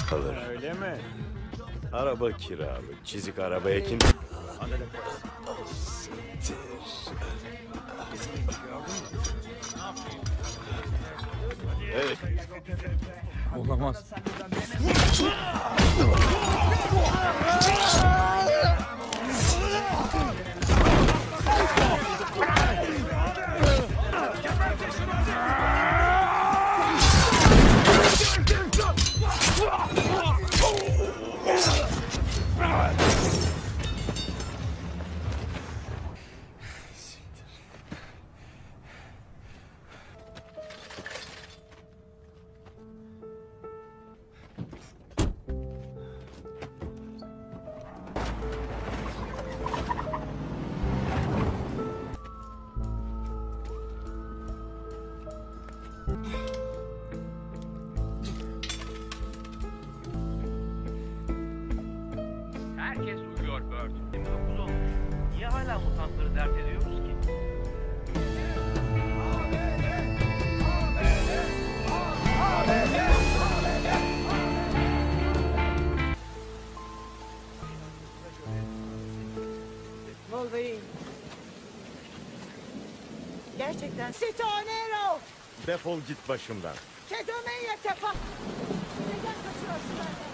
Alır. Öyle mi? Araba kiralık. Çizik arabaya kim... Evet. Olamaz. Herkes uyuyor Bird. 29 olmuş. Niye hala mutantları dert ediyoruz ki? Wolverine. Gerçekten Citonero! Defol git başımdan. Kedomeye tepa! Neden kaçıyorsun benden?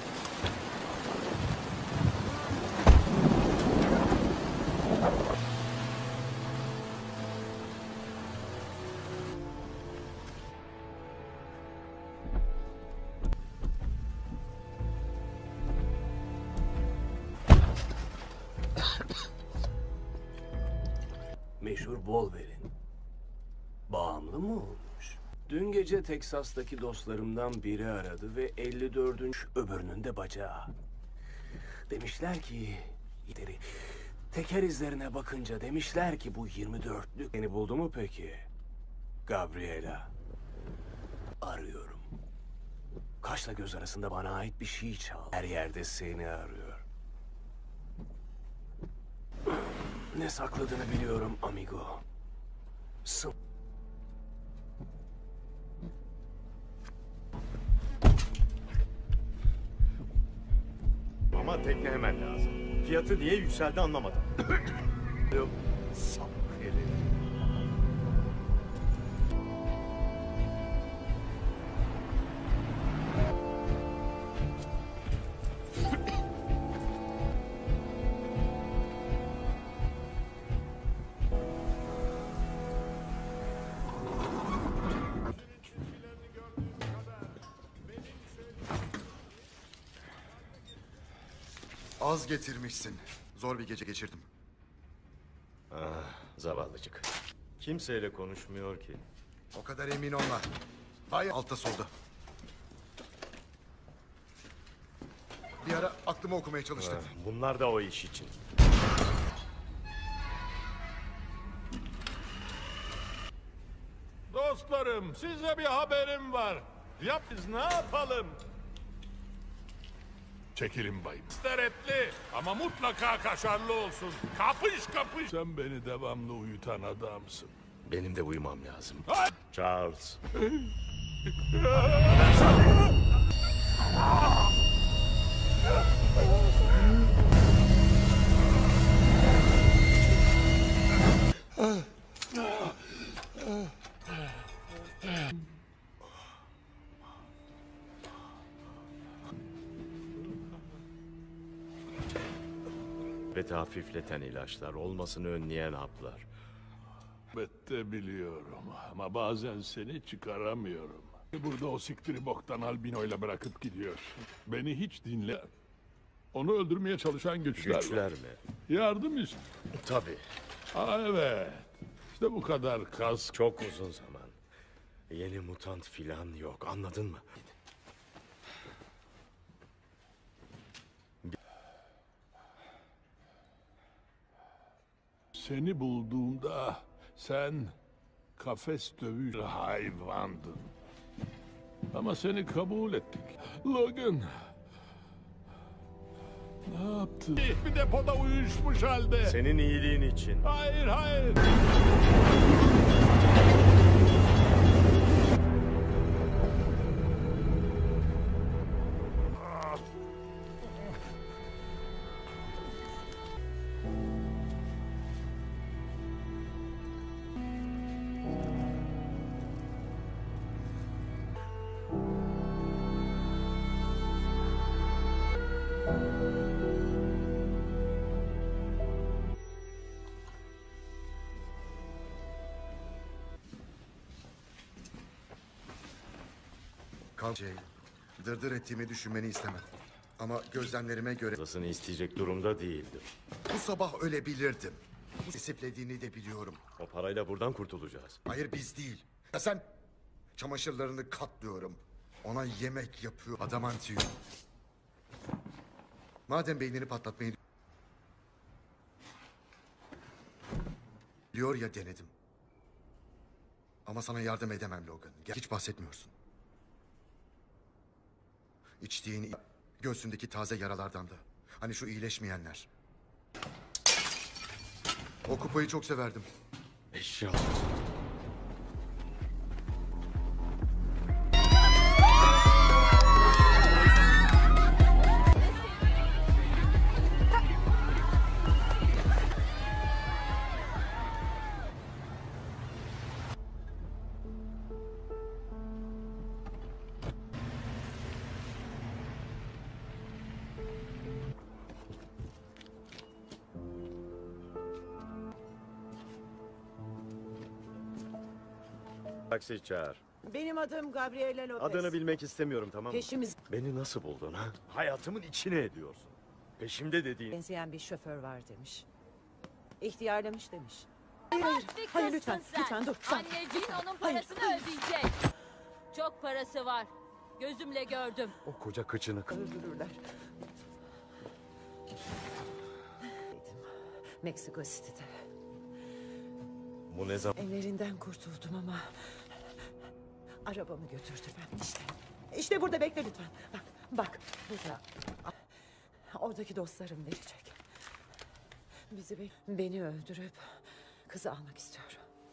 Meşhur Wolverine. Bağımlı mı olmuş? Dün gece Teksas'taki dostlarımdan biri aradı ve 54. öbürünün de bacağı. Demişler ki... Teker izlerine bakınca demişler ki bu 24'lük... Beni buldu mu peki? Gabriela. Arıyorum. Kaşla göz arasında bana ait bir şey çal. Her yerde seni arıyor. Ne sakladığını biliyorum amigo. Ama tekne hemen lazım. Fiyatı niye yükseldi anlamadım. Yok. Sapık herif. Az getirmişsin. Zor bir gece geçirdim. Zavallıcık. Kimseyle konuşmuyor ki. O kadar emin olma. Vay altta solda. Bir ara aklımı okumaya çalıştım. Bunlar da o iş için. Dostlarım, size bir haberim var. Yap biz ne yapalım? Çekilin bayım. İsteretli ama mutlaka kaşarlı olsun. Kapış kapış. Sen beni devamlı uyutan adamsın. Benim de uyumam lazım. Ay! Charles. Ve hafifleten ilaçlar, olmasını önleyen haplar. Elbette biliyorum ama bazen seni çıkaramıyorum. Burada o siktiri boktan albinoyla bırakıp gidiyor. Beni hiç dinle. Onu öldürmeye çalışan güçler var. Güçler mi? Yardım ist. Tabii. Evet. İşte bu kadar kas. Çok uzun zaman. Yeni mutant filan yok, anladın mı? Seni bulduğumda sen kafes dövücü hayvandın. Ama seni kabul ettik. Logan. Ne yaptın? Bir depoda uyuşmuş halde. Senin iyiliğin için. Hayır, hayır. Kal Jay. Dırdır ettiğimi düşünmeni istemem. Ama gözlemlerime göre Fazlasını isteyecek durumda değildim. bu sabah ölebilirdim. Bu disiplediğini de biliyorum. O parayla buradan kurtulacağız. Hayır biz değil. Ya sen çamaşırlarını katlıyorum. Ona yemek yapıyor. Adamantium. Madem beynini patlatmayı diyor ya denedim. Ama sana yardım edemem Logan. Hiç bahsetmiyorsun. İçtiğin göğsündeki taze yaralardan da. Hani şu iyileşmeyenler. O kupayı çok severdim. Eşya. Taksi çağır. Benim adım Gabriela Lopez. Adını bilmek istemiyorum, tamam mı? Peşimiz Beni nasıl buldun ha? Hayatımın içine ediyorsun. Peşimde dediğin... benzeyen bir şoför var demiş. İhtiyarlamış demiş. Hayır lütfen, lütfen dur. Anneciğin onun parasını ödeyecek. Çok parası var. Gözümle gördüm. O koca kıçını... Öldürürler. Meksiko City'de. Bu ne zaman? Ellerinden kurtuldum ama... arabamı götürdüler işte. İşte burada bekle lütfen. Bak burada. Oradaki dostlarım verecek. Beni öldürüp kızı almak istiyor.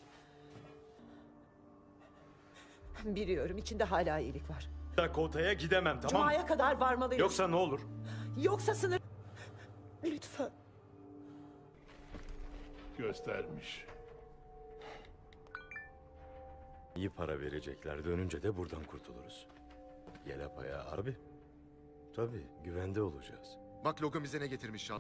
Biliyorum içinde hala iyilik var. Dakota'ya gidemem, tamam mı? Cuma'ya kadar varmalıyız. Yoksa ne olur? Yoksa sınır... Lütfen. Göstermiş. İyi para verecekler. Dönünce de buradan kurtuluruz. Yelapaya abi. Tabii, güvende olacağız. Bak Logan bize ne getirmiş Şan.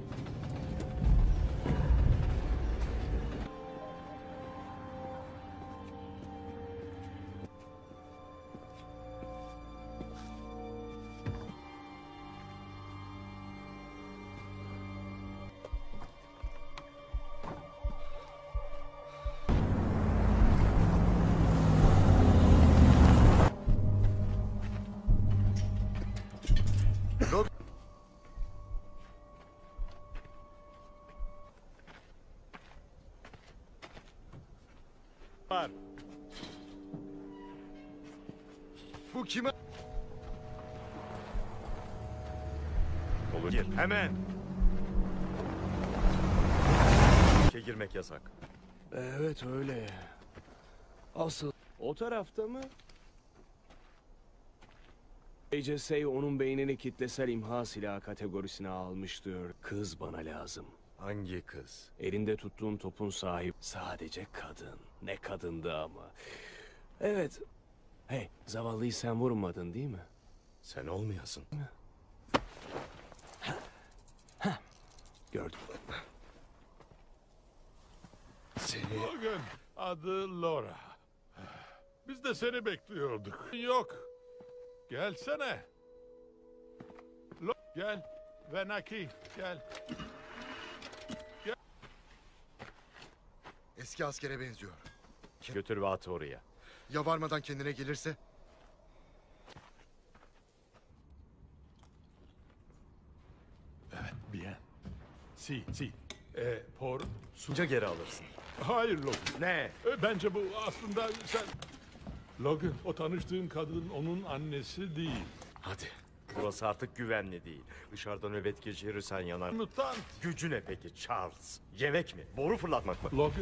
Var. Bu kime? Olur. Gir, hemen. İçe girmek yasak. Evet öyle. Asıl o tarafta mı? AJSA onun beynini kitlesel imha silahı kategorisine almış diyor. Kız bana lazım. Hangi kız? Elinde tuttuğun topun sahibi sadece kadın. Ne kadındı ama. Evet. Hey, zavallıyı sen vurmadın değil mi? Sen olmayasın. Gördüm. Seni... Logan, adı Laura. Biz de seni bekliyorduk. Yok. Gelsene. Gel. Venaki, gel. Eski askere benziyor. Götür ve at oraya. Ya varmadan kendine gelirse? Evet, bien. Si. Por... Sunca geri alırsın. Hayır Logan. Ne? Bence bu aslında sen... Logan, o tanıştığın kadın onun annesi değil. Hadi. Burası artık güvenli değil. Dışarıda nöbet geçirirsen yanar. Mutant. Gücü ne peki Charles? Yemek mi? Boru fırlatmak mı? Logan.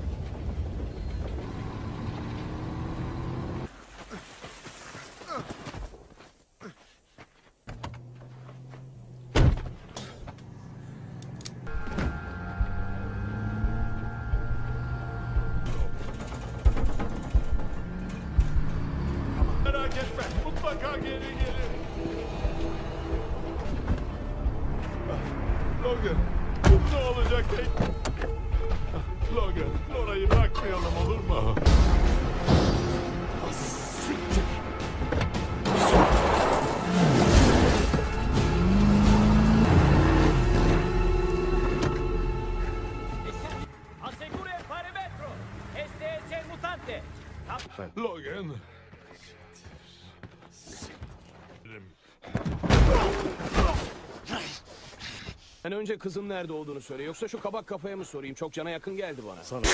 Merak etme, mutlaka geri gelir. Logan, ne olacak? Logan, Laura'yı Ben önce kızın nerede olduğunu söyle. Yoksa şu kabak kafaya mı sorayım? Çok cana yakın geldi bana. Sana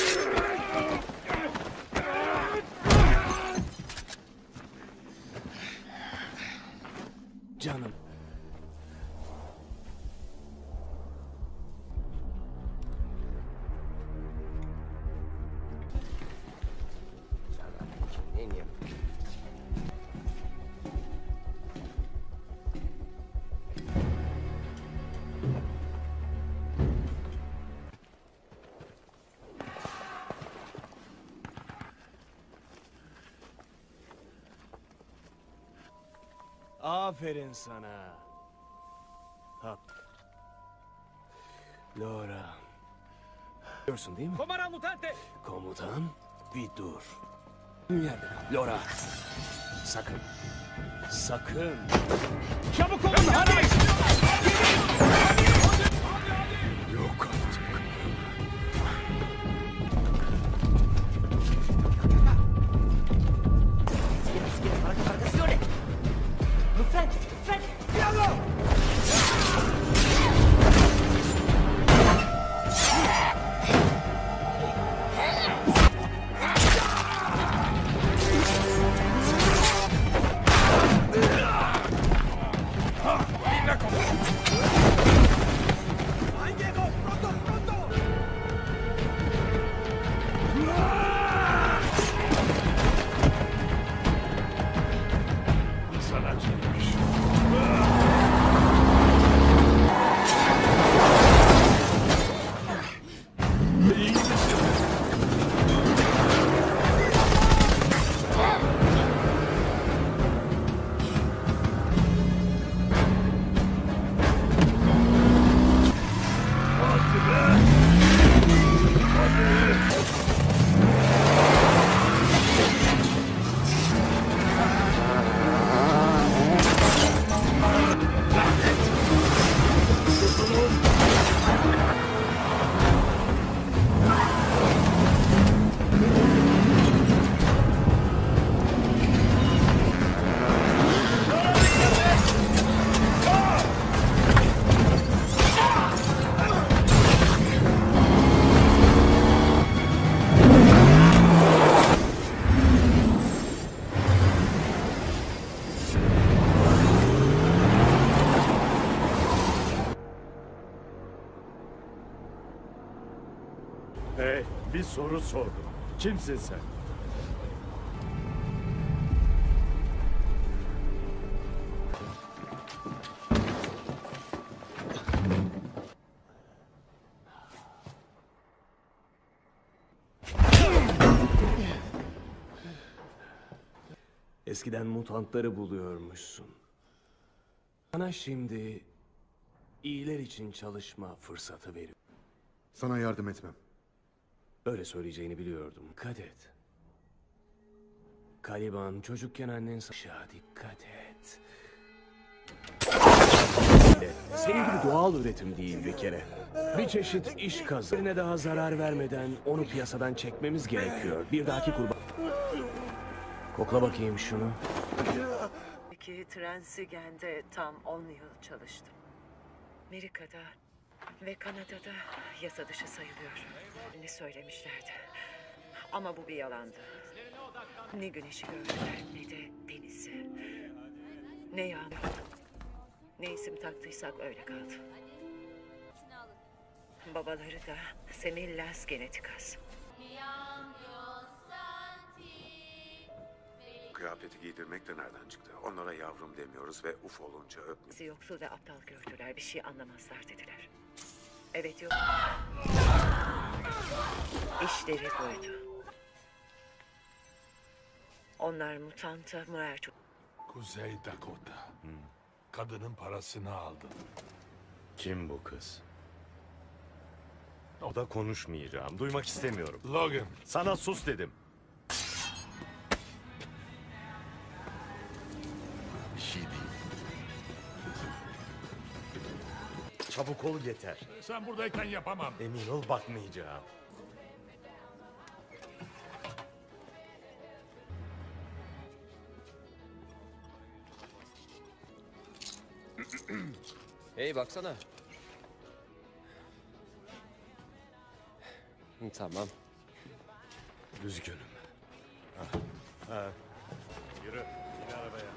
Canım. Aferin sana. Hap. Laura. Biliyorsun değil mi? Komara mutante! Komutan, bir dur. Yerde kal. Laura. Sakın. Sakın. Çabuk olun hadi! yok artık. Sanatçıymış. İyi misin? Hadi be! Hadi! Hey, bir soru sordum. Kimsin sen? Eskiden mutantları buluyormuşsun. Sana şimdi iyiler için çalışma fırsatı veriyor. Sana yardım etmem. Öyle söyleyeceğini biliyordum. Dikkat et. Caliban çocukken annen aşağı dikkat et. Senin gibi doğal üretim değil bir kere. Bir çeşit iş kazı. Birine daha zarar vermeden onu piyasadan çekmemiz gerekiyor. Bir dahaki kurban. Kokla bakayım şunu. Transigen'de tam 10 yıl çalıştım. Amerika'da ve Kanada'da yasa dışı sayılıyor. Ne söylemişlerdi. Ama bu bir yalandı. Ne güneşi gördüler ne de denizi. Ne yağmur. Ne isim taktıysak öyle kaldı. Babaları da Semillas Genetikas. Kıyafeti giydirmek de nereden çıktı? Onlara yavrum demiyoruz ve uf olunca öpmüyoruz. Bizi yoksul ve aptal gördüler. Bir şey anlamazlar dediler. Evet yok. İşleri buydu. Onlar mutanta Muerto. Kuzey Dakota. Kadının parasını aldın. Kim bu kız? O da konuşmayacağım. Duymak istemiyorum. Logan, Sana sus dedim. Bir şey değil. Çabuk ol yeter. sen buradayken yapamam. Emin ol bakmayacağım. Hey baksana. Tamam. Üzgünüm. Yürü. Yürü arabaya.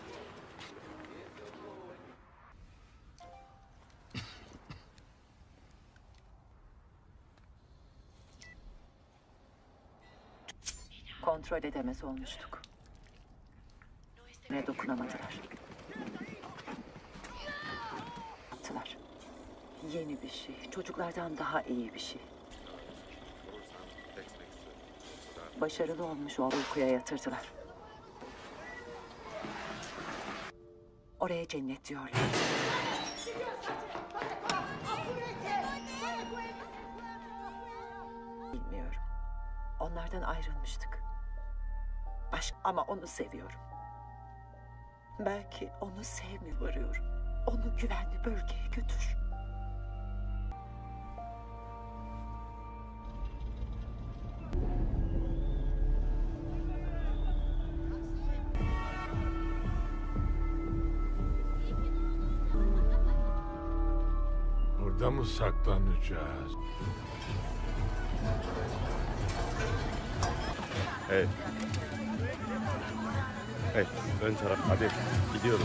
Kontrol edemez olmuştuk. Ne dokunamadılar. Yaptılar. Yeni bir şey. Çocuklardan daha iyi bir şey. Başarılı olmuş o uykuya yatırdılar. Oraya cennet diyorlar. Bilmiyorum. Onlardan ayrılmıştık. Ama onu seviyorum. Belki onu sevmiyor arıyorum. Onu güvenli bölgeye götür. Burada mı saklanacağız? Hey. Hey, ön taraf. Hadi gidiyoruz.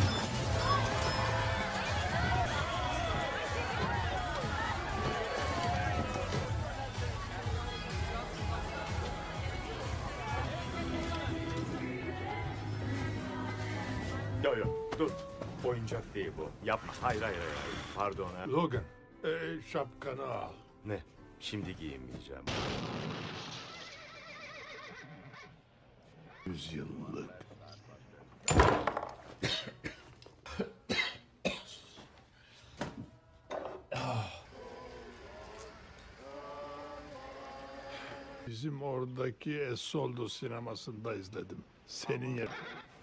Yo, dur. Oyuncak değil bu. Yapma. Hayır. Pardon. Ha. Logan, şapkanı al. Ne? Şimdi giyinmeyeceğim. 100 yıllık. Bizim oradaki Esoldo sinemasında izledim. Senin yer.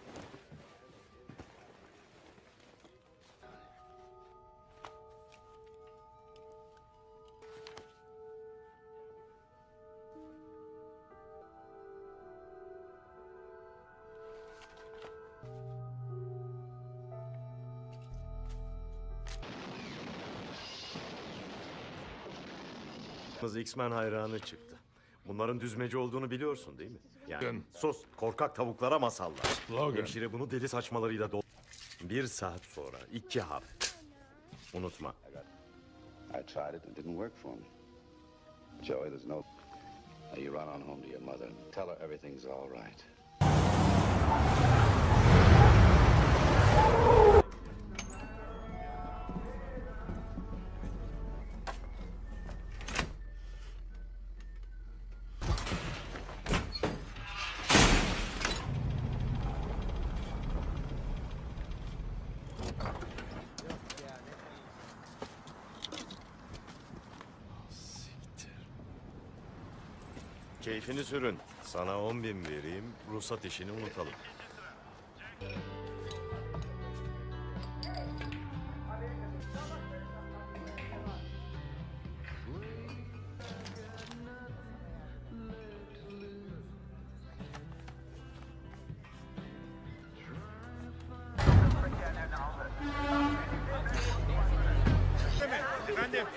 Kız X-Men hayranı çıktı. Bunların düzmece olduğunu biliyorsun değil mi? Yani sus, korkak tavuklara masallar. Logan. Hemşire bunu deli saçmalarıyla 1 saat sonra 2 hap. Unutma. I tried it. It didn't work for me. Joey, there's no... Now you run on home to your mother and tell her everything's all right. Keyfini sürün. Sana 10.000 vereyim, ruhsat işini unutalım. Efendim?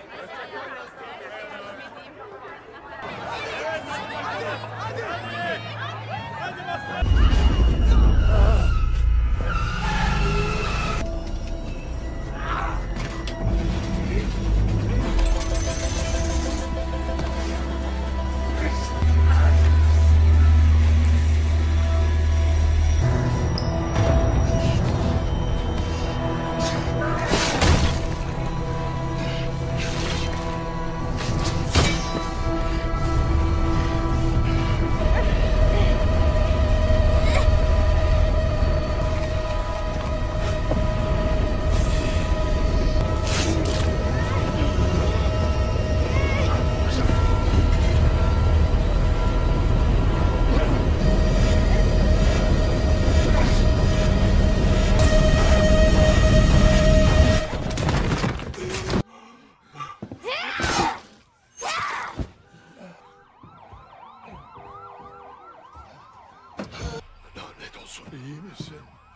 İyi misin?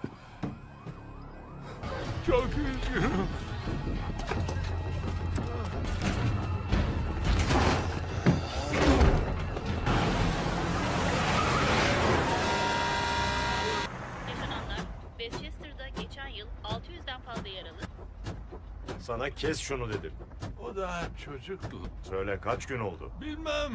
Çok üzgünüm. saldırıda geçen yıl 600'den fazla yaralı, Sana kes şunu dedim. O da çocuktu. Söyle kaç gün oldu? Bilmem.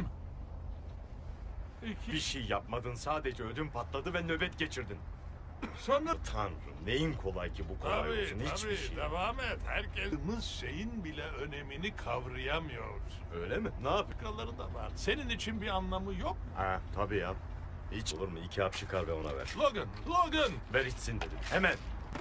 Bir şey yapmadın, sadece ödüm patladı ve nöbet geçirdin. Sonra... Tanrım, neyin kolay ki bu kolay Tabii, olsun, hiçbir şey. devam et. Herkes şeyin bile önemini kavrayamıyor. Öyle mi? Ne yap? Başkaları da var. Senin için bir anlamı yok mu? Ha, tabii ya. Hiç olur mu? 2 hap çıkar ve ona ver. Logan! Ver içsin dedim. Hemen.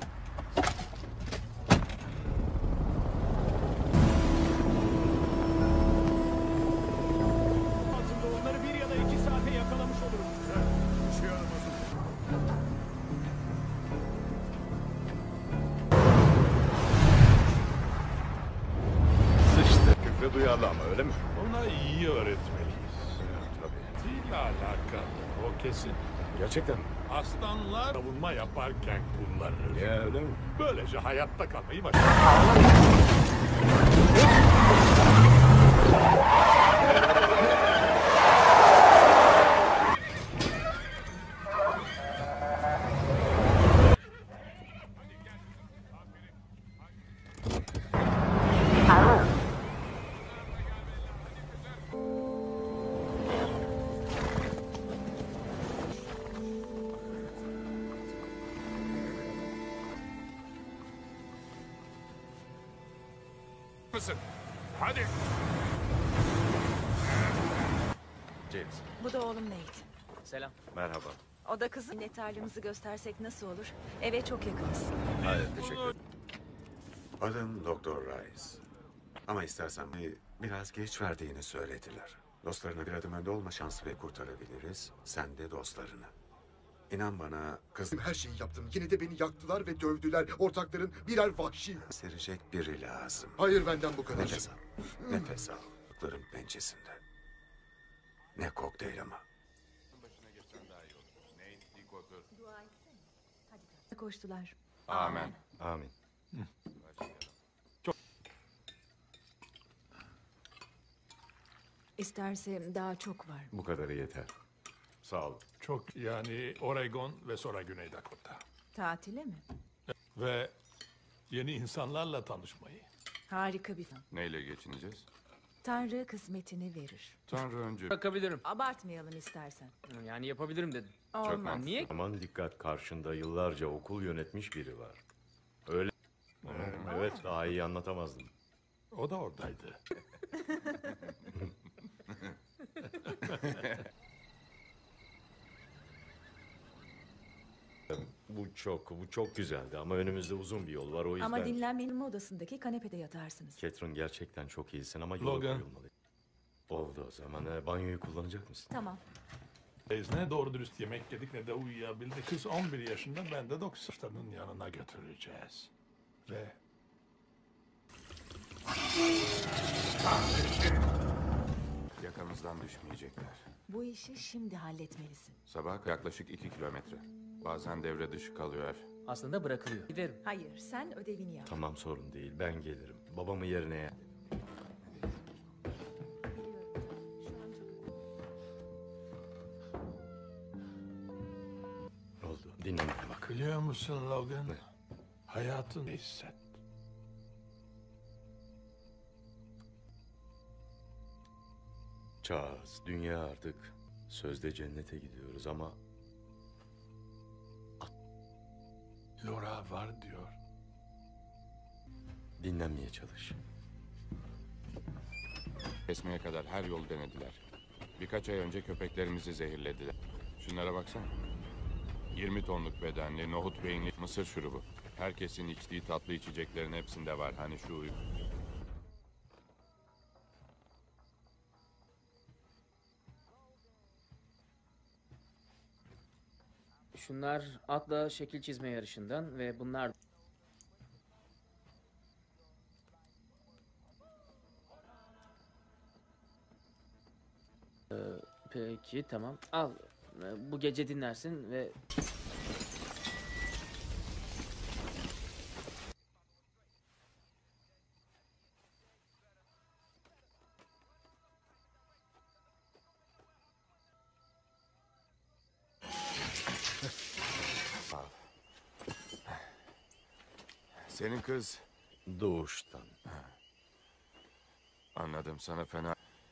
Altında onları 1 ya da 2 saate yakalamış olurum. Sıçtı. Küfre duyarlı ama öyle mi? Ona iyi öğretmeliyiz. Tabii. Değil alakalı. O kesin. Gerçekten mi? Aslanlar savunma yaparken kullanır. Ya öyle mi? Böylece hayatta kalmayı başarır. Mısın? Hadi. James. Bu da oğlum Nate. Selam. Merhaba. O da kızım. Minnettarlığımızı göstersek nasıl olur? Eve çok yakınız. Hayır, teşekkür ederim. Adım Doktor Rice. Ama istersen biraz geç verdiğini söylediler. Dostlarına bir adım önde olma şansı ve kurtarabiliriz. Sen de dostlarını. İnan bana kız Her şeyi yaptım. Yine de beni yaktılar ve dövdüler. Ortakların birer vahşi. serecek biri lazım. Hayır, benden bu kadar. Nefes al. Nefes al. Kırıkların pençesinde. Ne kokteyl ama. Koştular. Amin. Amin. İsterse daha çok var. Bu kadarı yeter. Sağ ol. Çok yani Oregon ve sonra Güney Dakota. Tatile mi? Ve yeni insanlarla tanışmayı. Harika bir film. Neyle geçineceğiz? Tanrı kısmetini verir. Tanrı önce... Bırakabilirim. Abartmayalım istersen. Yani yapabilirim dedim. Olmaz. Niye? Aman dikkat, karşında yıllarca okul yönetmiş biri var. Öyle. Evet, daha iyi anlatamazdım. O da oradaydı. Bu çok güzeldi ama önümüzde uzun bir yol var, o yüzden... Ama dinlenmenin odasındaki kanepede yatarsınız. Catherine, gerçekten çok iyisin ama yola Logan. koyulmalı. Oldu o zaman. Banyoyu kullanacak mısın? Tamam. Biz ne doğru dürüst yemek yedik ne de uyuyabildik. Kız 11 yaşında, ben de 90'ın yanına götüreceğiz. Ve... Yakamızdan düşmeyecekler. Bu işi şimdi halletmelisin. Sabah yaklaşık 2 kilometre. Bazen devre dışı kalıyor. Aslında bırakılıyor. Giderim. Hayır, sen ödevini yap. Tamam, sorun değil, ben gelirim. Babamı yerine... Oldu, dinlemeye bak. Biliyor musun Logan? Hayatını hisset. Charles, dünya artık sözde cennete gidiyoruz ama... Laura var diyor. Dinlenmeye çalış. Kesmeye kadar her yolu denediler. Birkaç ay önce köpeklerimizi zehirlediler. Şunlara baksana. 20 tonluk bedenli, nohut beyinli mısır şurubu. Herkesin içtiği tatlı içeceklerin hepsinde var. Hani şu Şunlar atla şekil çizme yarışından ve bunlar... Peki tamam. Al. Bu gece dinlersin ve... Senin kız... Doğuştan. Anladım, sana fena...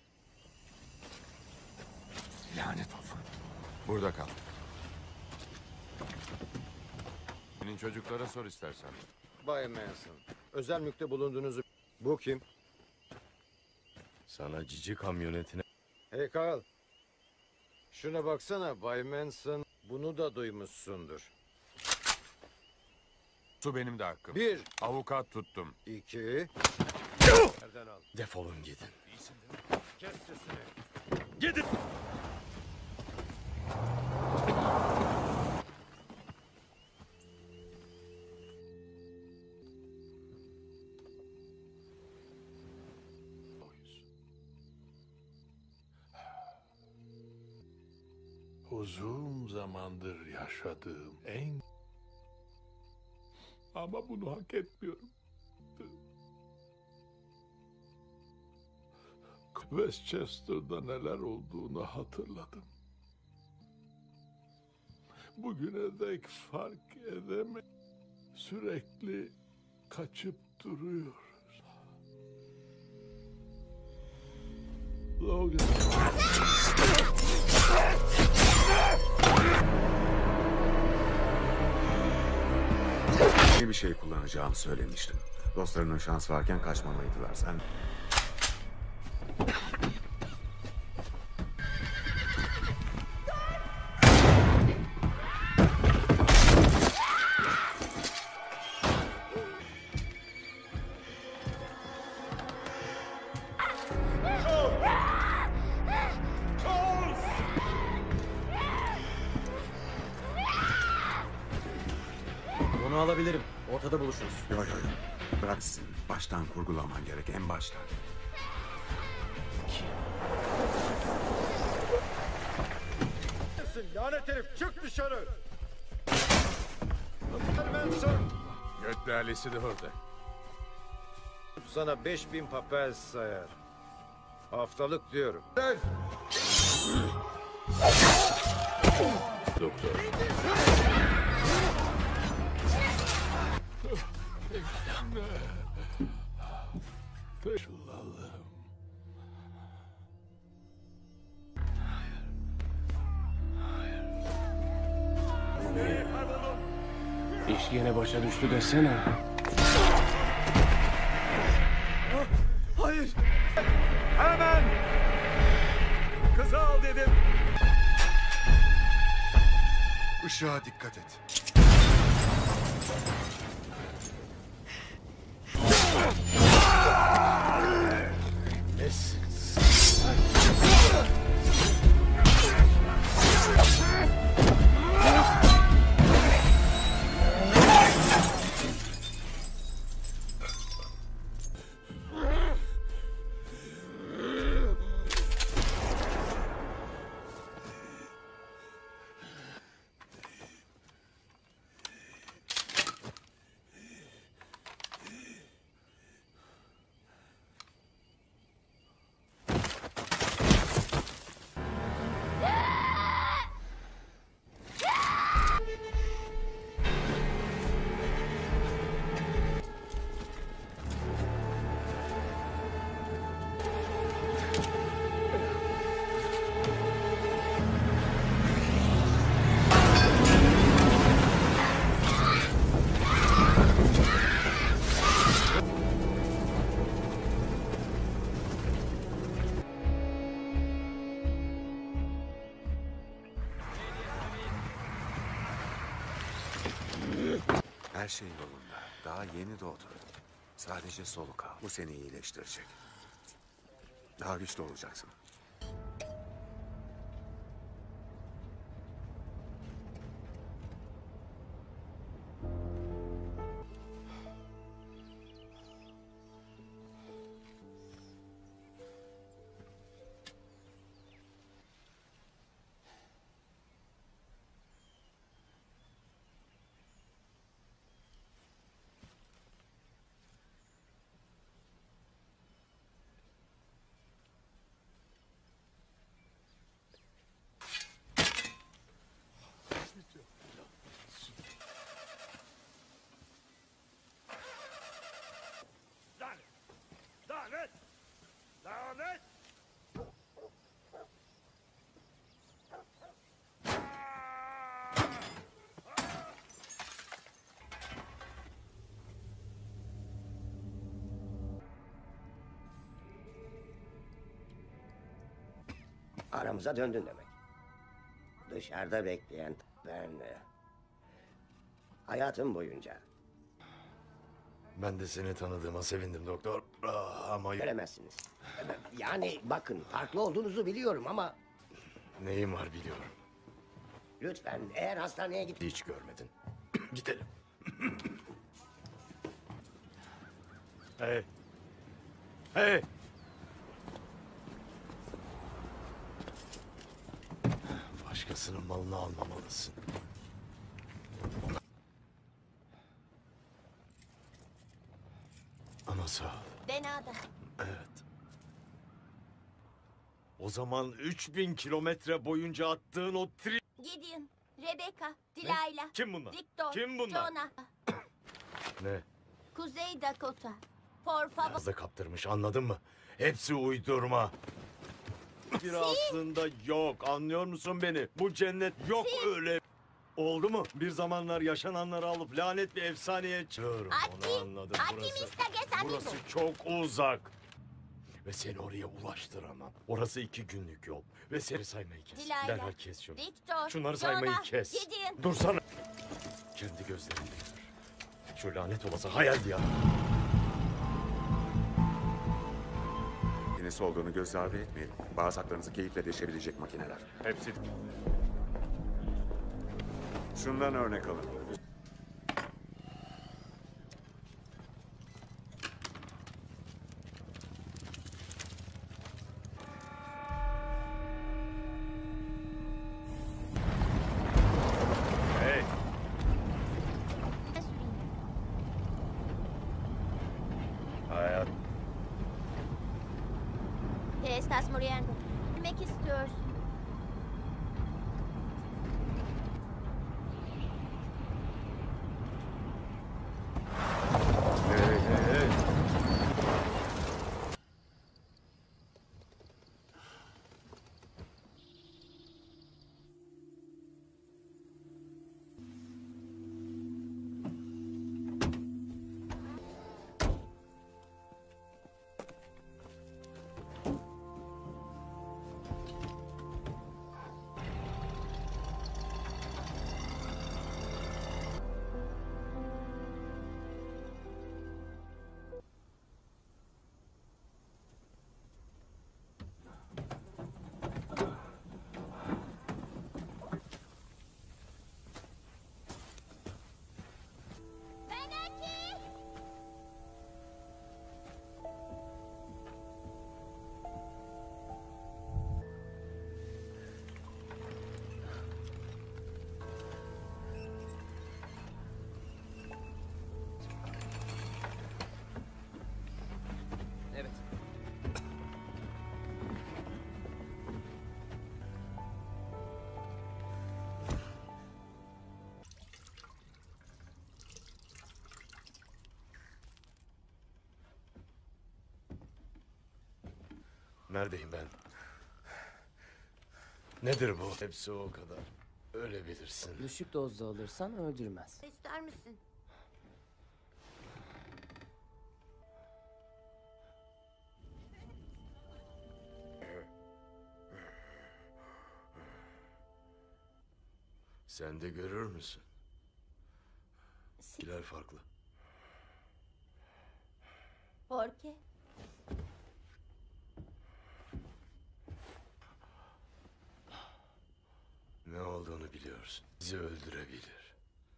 Lanet olsun. Burada kal. Senin çocuklara sor istersen. Bay Manson, özel mülkte bulunduğunuzu... Bu kim? Sana cici kamyonetine... Hey Carl. Şuna baksana Bay Manson. Bunu da duymuşsundur. Su benim de hakkım. 1. Avukat tuttum. 2. Nereden al? Defolun gidin. Kes sesini. Gidin! Uzun zamandır yaşadığım en... Ama bunu hak etmiyorum. Westchester'da neler olduğunu hatırladım. Bugüne dek fark edemem. Sürekli kaçıp duruyoruz. Logan. Bir şey kullanacağımı söylemiştim. Dostlarının şans varken kaçmamalıydılar. Sen... Onu alabilirim. Ortada buluşuruz. Yo. Bıraksın. Baştan kurgulaman gerek, en baştan. Lanet herif, çık dışarı. Manson. Göt lalesi de orada. Sana 5000 papel sayar. Haftalık diyorum. Doktor. İş yine başa düştü desene. Hayır! Hemen! Kızı al dedim. Işığa dikkat et. Her şey yolunda. Daha yeni doğdu. Sadece soluk al. Bu seni iyileştirecek. Daha güçlü olacaksın. Aramıza döndün demek. Dışarıda bekleyen ben... hayatım boyunca... Ben de seni tanıdığıma sevindim doktor. Ama... Göremezsiniz. Yani bakın farklı olduğunuzu biliyorum ama... Neyim var biliyorum. Lütfen eğer hastaneye git... Hiç görmedin. Gidelim. Hey. Hey. Başkasının malını almamalısın. Ama sağ ol. Denada. Evet. O zaman 3000 kilometre boyunca attığın o Gideon, Rebecca, Delilah, Kim bunlar? Victor, Kim bunlar? Jonah, Ne? Kuzey Dakota, por favor. Biraz da kaptırmış, anladın mı? Hepsi uydurma. Bir aslında yok, anlıyor musun beni? Bu cennet yok öyle. Oldu mu? Bir zamanlar yaşananları alıp lanet bir efsaneye çığırım. Onu anladım. Burası çok uzak. Ve seni oraya ulaştıramam. Orası 2 günlük yol. Ve seni saymayı kes. Delilah, Derhal kes şunu. Victor, Şunları saymayı Jonah, kes. Gideon. Dursana. Kendi gözlerinde gör. Şu lanet olası hayal ya. Makinesi olduğunu göz ardı etmeyin. Bağırsaklarınızı keyifle deşebilecek makineler. Hepsi. Şundan örnek alın. Hey. Hayat. Te estás muriendo. Bilmek istiyorsun. Hey, hey, hey. Evet. Neredeyim ben? Nedir bu? Hepsi o kadar. Öyle bilirsin. Düşük dozda alırsan öldürmez. İster misin? Sen de görür müsün? İkiler farklı. ¿Por qué? Ne olduğunu biliyorsun. Bizi öldürebilir.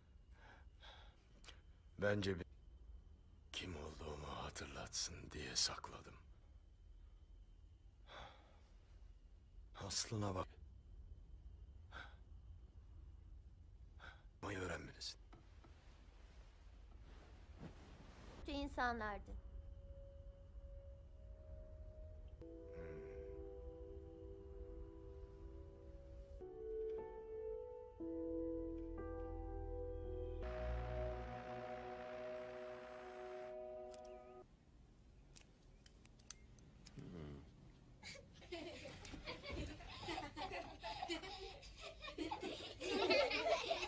Bence kim olduğumu hatırlatsın diye sakladım. Aslına bak. Mayı öğrenmelisin. Kötü insanlardı.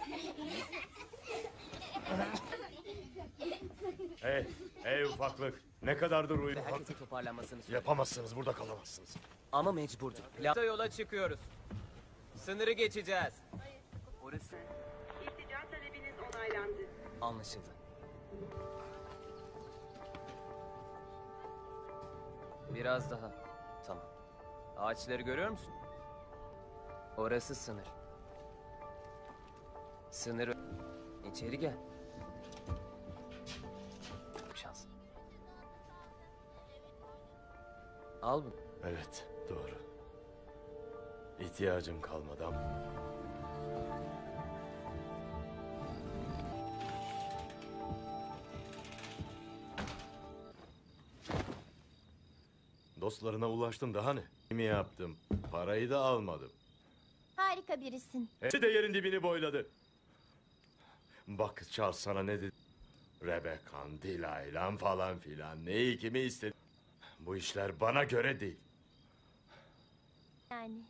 Hey, hey ufaklık. Ne kadardır uyuyor? Herkesin toparlanmasını söyle. Yapamazsınız, burada kalamazsınız. Ama mecburduk. Yola çıkıyoruz. Sınırı geçeceğiz. Orası İltica talebiniz onaylandı. anlaşıldı. Biraz daha. Tamam. Ağaçları görüyor musun? Orası sınır. Sınır. İçeri gel. Şans. Al bunu. Evet, doğru. İhtiyacım kalmadı ama. Dostlarına ulaştım daha ne? Mi yaptım? Parayı da almadım. Harika birisin. Hepsi de yerin dibini boyladı. Bak Charles sana ne dedi? Rebecca'n, Delilah'lan falan filan. Neyi kimi istedi? Bu işler bana göre değil. Yani.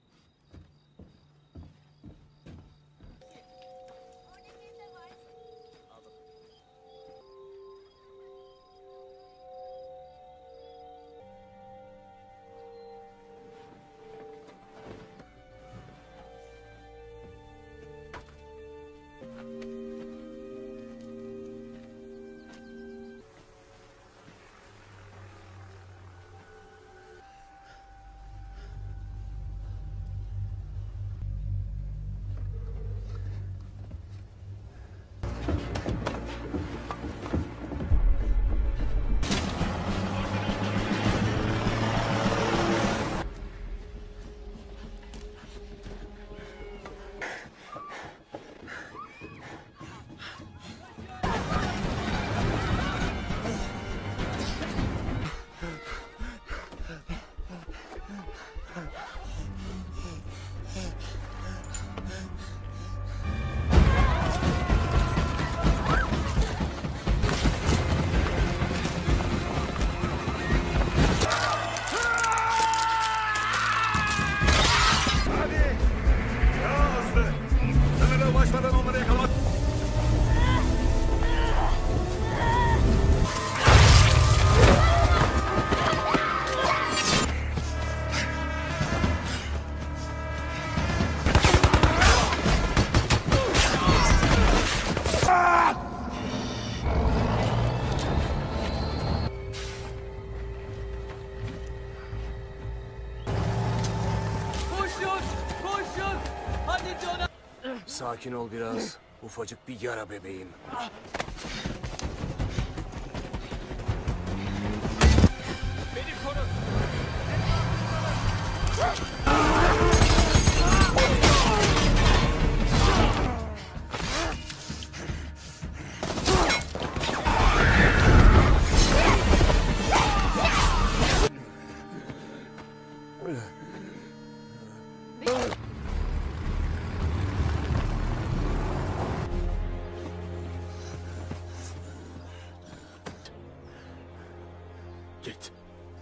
Hadi! Daha hızlı! Sınıra ulaşmadan onları yakalamak... Koşun! Koşun! Hadi Jonah! Sakin ol biraz. Ufacık bir yara bebeğim. Beni koru! Git.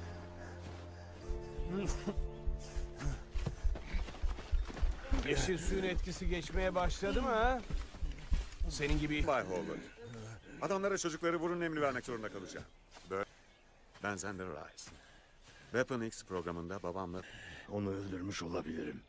Yeşil suyun etkisi geçmeye başladı mı ha? Senin gibi... Bay Howard. Adamlara çocukları vurun emri vermek zorunda kalacağım. Ben Xander Rice. Weapon X programında babamla... Onu öldürmüş olabilirim.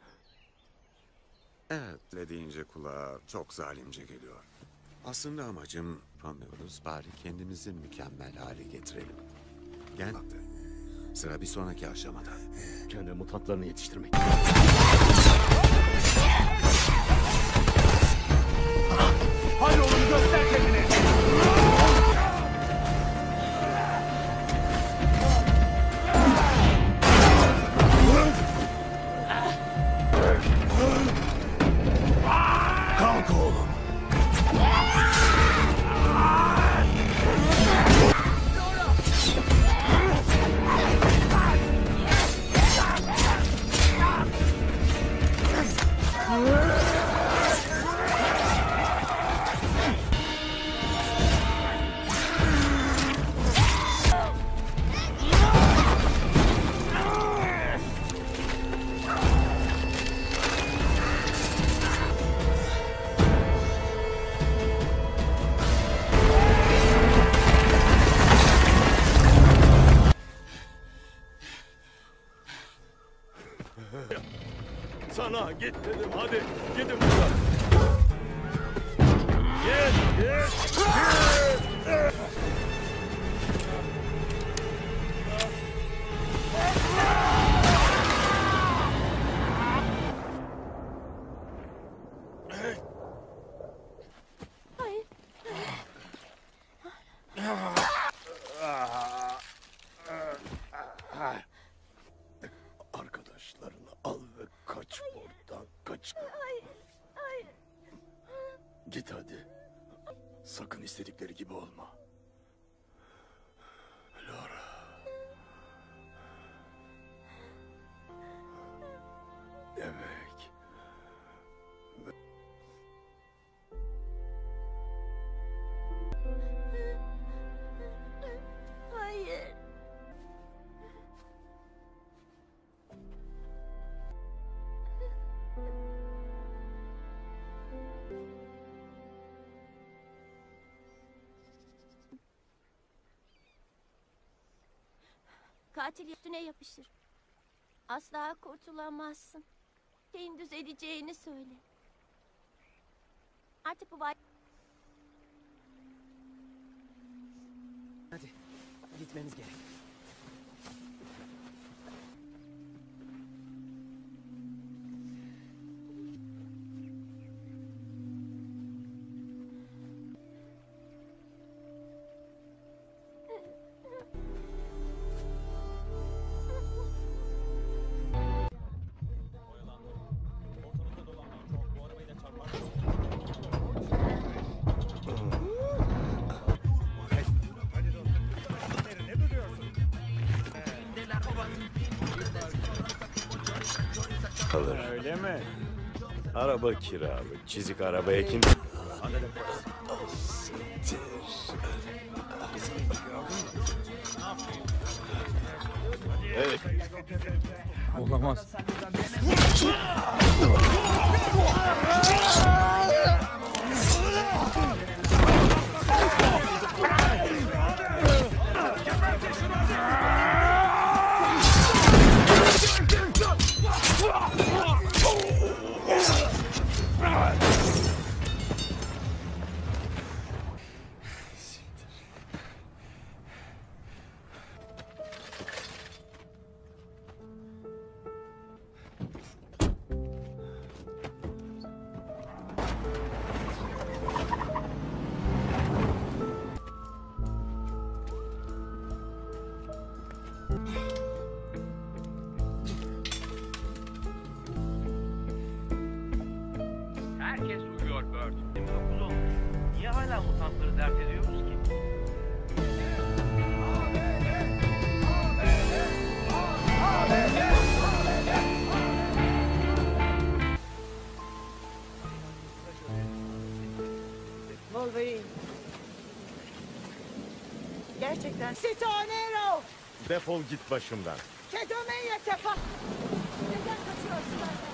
Evet, ne deyince kulağa çok zalimce geliyor. Aslında amacım, anlıyoruz, bari kendimizi mükemmel hale getirelim. Gel. Sıra bir sonraki aşamada. Kendi mutantlarını yetiştirmek. Hadi oğlum göster kendini! Kalk oğlum. Sana git dedim, hadi gidin buradan. Git. Arkadaşlarını al ve kaç buradan, kaç. Hayır. Git hadi. Sakın istedikleri gibi olma. Laura. Demek. Hayır. Katil üstüne yapışır. Asla kurtulamazsın. Şeyin düzeleceğini söyle. Artık bu Hadi gitmemiz gerek. Alır. Öyle mi? Araba kiralık, çizik arabaya kim... Evet. Olamaz. Herkes uyuyor Bird. 29 olmuş. Niye hala mutantları dert ediyoruz ki? Wolverine. Gerçekten. Sitonero! Defol git başımdan. Kedomeye tepa! Neden kaçıyorsun benden?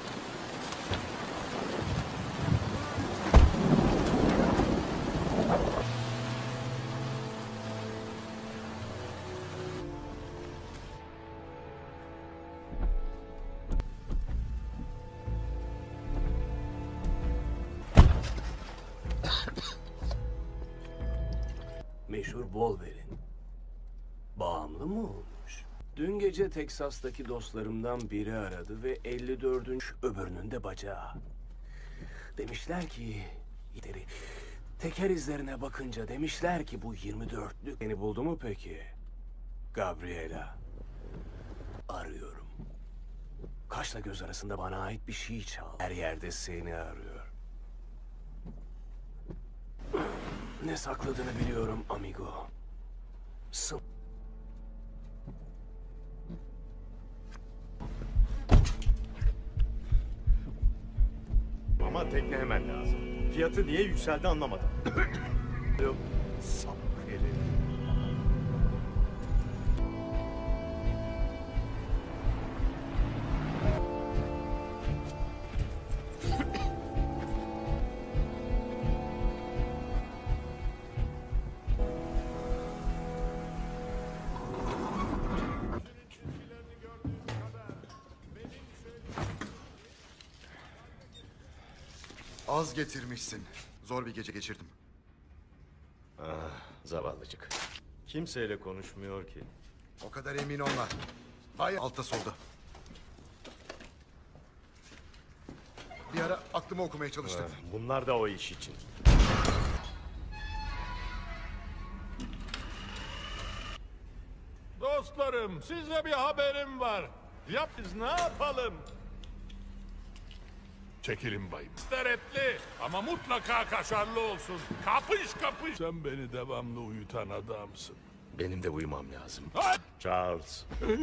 Meşhur Wolverine. Bağımlı mı olmuş? Dün gece Teksas'taki dostlarımdan biri aradı ve 54. öbürünün de bacağı. Demişler ki... Teker izlerine bakınca demişler ki bu 24'lük... Beni buldu mu peki? Gabriela. Arıyorum. Kaşla göz arasında bana ait bir şey çal. Her yerde seni arıyor. Ne sakladığını biliyorum amigo. Ama tekne hemen lazım. Fiyatı niye yükseldi anlamadım. Yok. Sapık herif. Az getirmişsin. Zor bir gece geçirdim. Ah, zavallıcık. Kimseyle konuşmuyor ki. O kadar emin olma. Bay altta solda. Bir ara aklımı okumaya çalıştık. Bunlar da o iş için. Dostlarım, size bir haberim var. Biz ne yapalım? Çekilin bayım. İsteretli ama mutlaka kaşarlı olsun. Kapış kapış. Sen beni devamlı uyutan adamsın. Benim de uyumam lazım. Ay! Charles.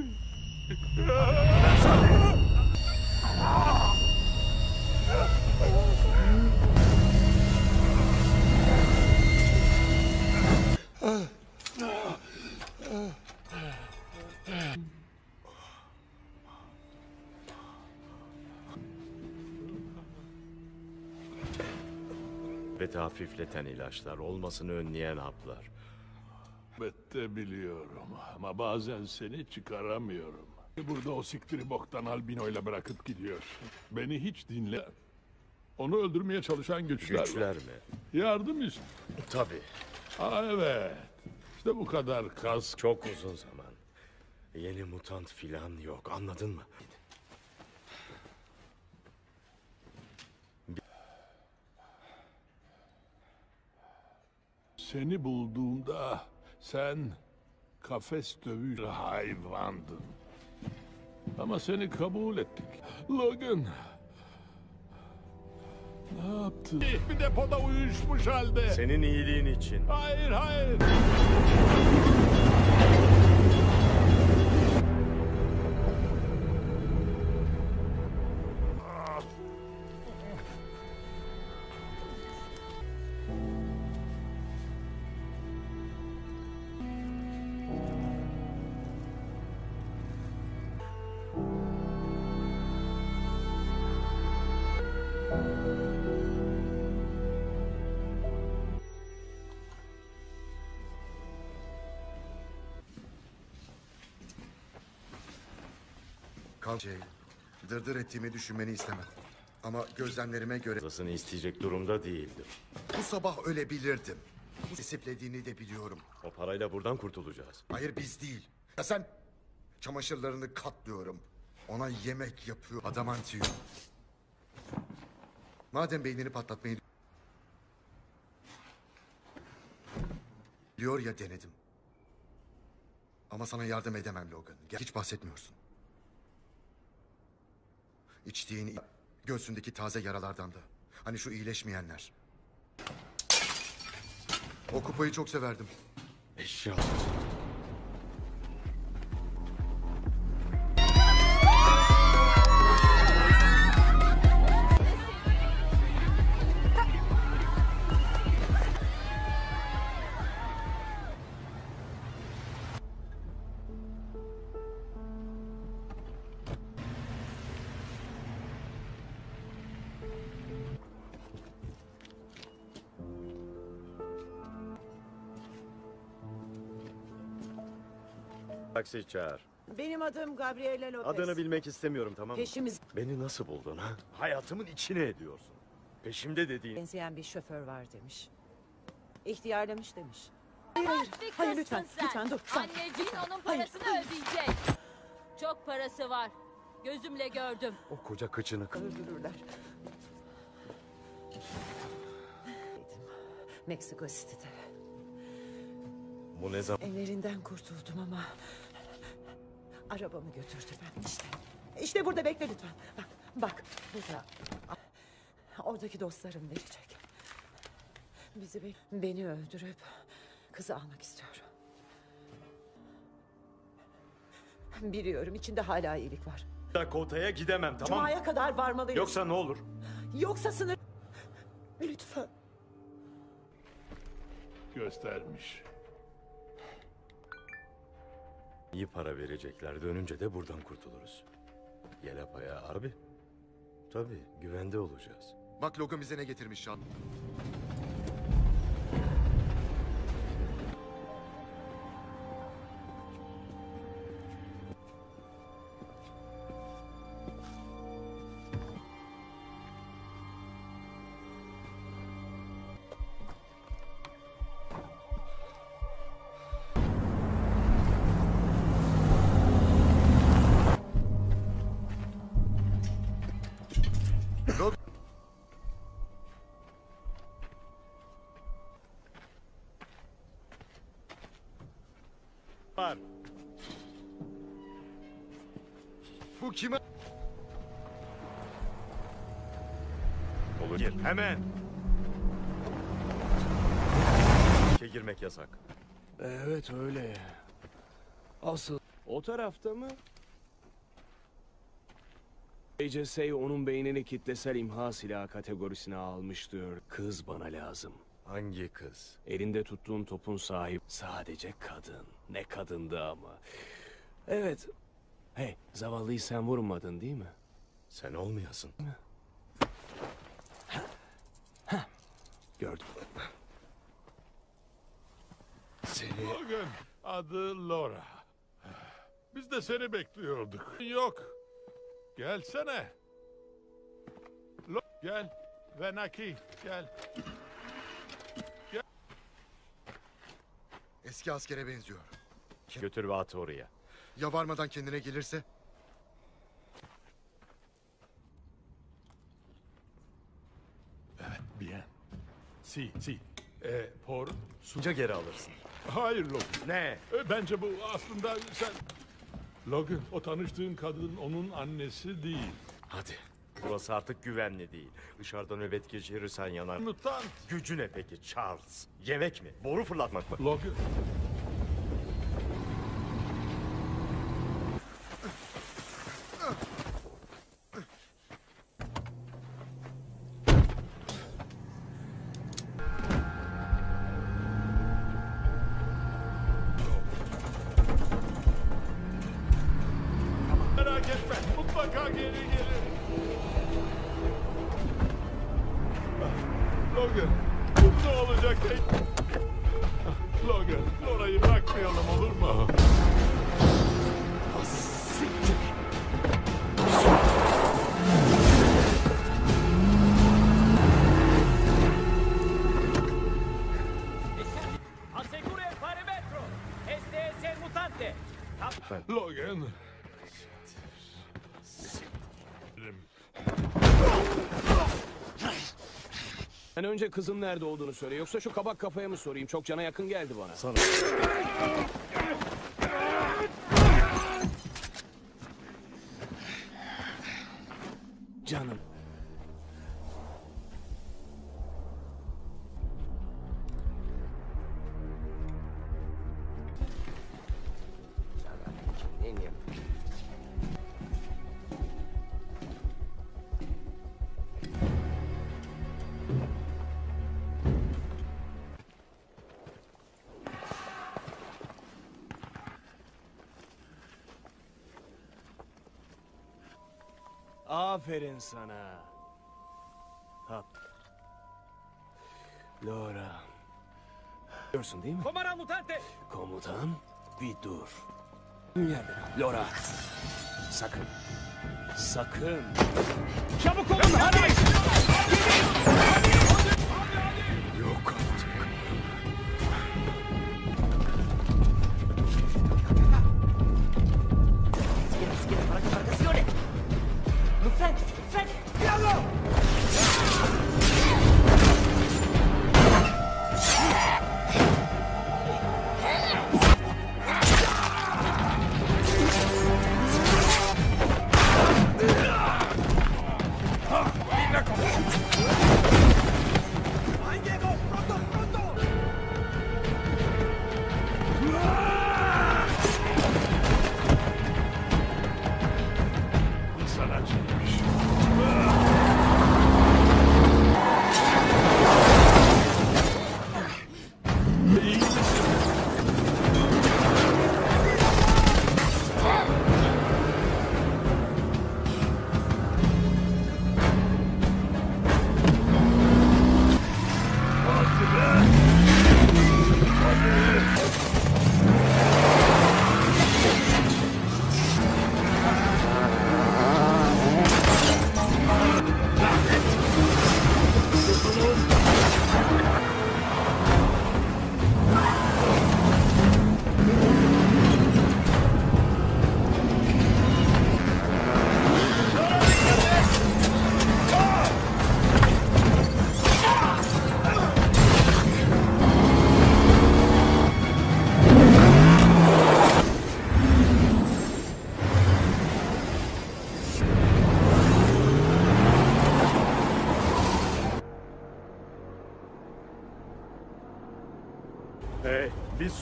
Nöbeti hafifleten ilaçlar, olmasını önleyen haplar. Elbette biliyorum ama bazen seni çıkaramıyorum. Burada o siktiri boktan albinoyla bırakıp gidiyor. Beni hiç dinle. Onu öldürmeye çalışan güçler var. Güçler mi? Yardım istiyor. Tabii. Aa, evet. İşte bu kadar kas. Çok uzun zaman. Yeni mutant filan yok, anladın mı? Seni bulduğumda sen kafes dövücü hayvandın. Ama seni kabul ettik. Logan. Ne yaptın? Bir depoda uyuşmuş halde. Senin iyiliğin için. Hayır, hayır. Kalçayı dırdır ettiğimi düşünmeni istemem. Ama gözlemlerime göre... Fazlasını isteyecek durumda değildir. Bu sabah ölebilirdim. Disiplediğini de biliyorum. O parayla buradan kurtulacağız. Hayır biz değil. Ya sen çamaşırlarını katlıyorum. Ona yemek yapıyor. Adamantium. Madem beynini patlatmayı... Diyor ya denedim. Ama sana yardım edemem Logan. Hiç bahsetmiyorsun. İçtiğin göğsündeki taze yaralardan da. Hani şu iyileşmeyenler. O kupayı çok severdim. Eşya. Taksi çağır. Benim adım Gabriela Lopez. Adını bilmek istemiyorum, tamam mı? Peşimiz... Beni nasıl buldun ha? Hayatımın içine ediyorsun. Peşimde dediğin... benzeyen bir şoför var demiş. İhtiyarlamış demiş. Hayır lütfen, lütfen dur. Anneciğin onun parasını ödeyecek. Çok parası var. Gözümle gördüm. O koca kıçını... Öldürürler. Meksiko City'de. Bu ne zaman? Ellerinden kurtuldum ama... arabamı götürdüler işte. İşte burada bekle lütfen. Bak burada. Oradaki dostlarım verecek. Beni öldürüp kızı almak istiyor. Biliyorum içinde hala iyilik var. Dakota'ya gidemem, tamam mı? Cuma'ya kadar varmalıyız. Yoksa ne olur? Yoksa sınır... Lütfen. Göstermiş. İyi para verecekler. Dönünce de buradan kurtuluruz. Yelapaya abi. Tabii güvende olacağız. Bak Logan bize ne getirmiş Can. yapar. Bu kime? Olur gir hemen. Girmek yasak. Evet öyle. Asıl o tarafta mı? AJSA onun beynini kitlesel imha silahı kategorisine almış diyor. Kız bana lazım. Hangi kız? Elinde tuttuğun topun sahibi sadece kadın. Ne kadındı ama. Evet. Hey, zavallıyı sen vurmadın değil mi? Sen olmayasın. Gördüm. Seni... Logan, adı Laura. Biz de seni bekliyorduk. Yok. Gelsene. Gel. Venaki, gel. Eski askere benziyor. Götür ve at oraya. Ya varmadan kendine gelirse? Evet, bien. Si. Por. Sunca geri alırsın. Hayır Logan. Ne? Bence bu aslında sen... Logan, o tanıştığın kadın onun annesi değil. Hadi. Burası artık güvenli değil. Dışarıda nöbet geçirirsen yanar. Mutant. Gücü ne peki Charles? Yemek mi? Boru fırlatmak mı? Logan. Merak etme, mutlaka geri gelir. Logan, ne olacak? Logan, Laura'yı bırakmayalım olur mu? Siktir. Assicura il perimetro! STS mutante! Logan. Ben önce kızın nerede olduğunu söyle. Yoksa şu kabak kafaya mı sorayım? Çok cana yakın geldi bana. Sana. Canım. Aferin sana. Hap. Laura. Biliyorsun değil mi? Comara mutante! Komutan, bir dur. Yerde. Laura. Sakın. Sakın. Çabuk olun hadi! Yok artık. Ahí llegó, pronto.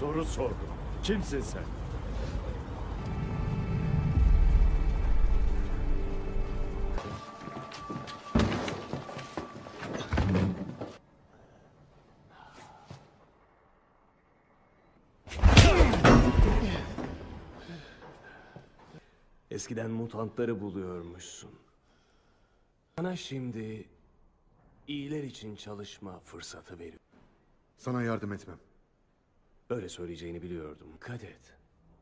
soru sordum. Kimsin sen? Eskiden mutantları buluyormuşsun. Sana şimdi iyiler için çalışma fırsatı veriyor. Sana yardım etmem. Öyle söyleyeceğini biliyordum. Dikkat et.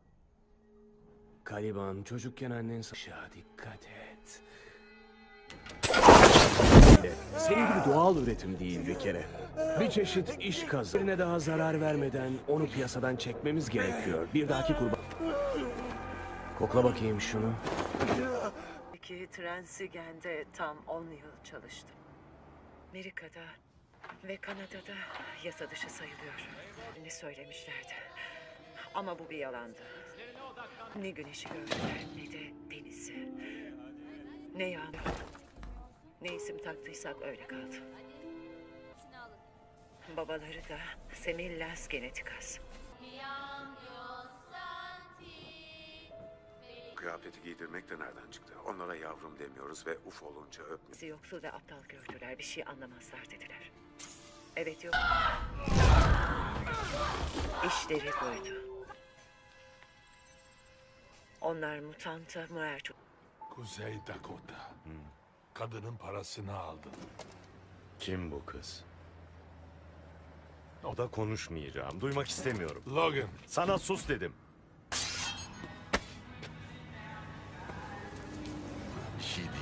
Caliban çocukken annen aşağı dikkat et. Senin gibi doğal üretim değil bir kere. Bir çeşit iş kazı. Birine daha zarar vermeden onu piyasadan çekmemiz gerekiyor. Bir dahaki kurban. Kokla bakayım şunu. Peki Transigen'de tam 10 yıl çalıştım. Amerika'da ve Kanada'da yasa dışı sayılıyor. Ne söylemişlerdi. Ama bu bir yalandı. Ne güneşi gördüler ne de denizi. Ne yağmur. Ne isim taktıysak öyle kaldı. Babaları da Semillas Genetikas. Kıyafeti giydirmek de nereden çıktı? Onlara yavrum demiyoruz ve uf olunca öpmüyoruz. Bizi yoksul ve aptal gördüler. Bir şey anlamazlar dediler. Evet yok. İşleri buydu. Onlar mutanta muerto. Kuzey Dakota. Kadının parasını aldın. Kim bu kız? O da konuşmayacağım. Duymak istemiyorum. Logan. Sana sus dedim. Bir şey değil.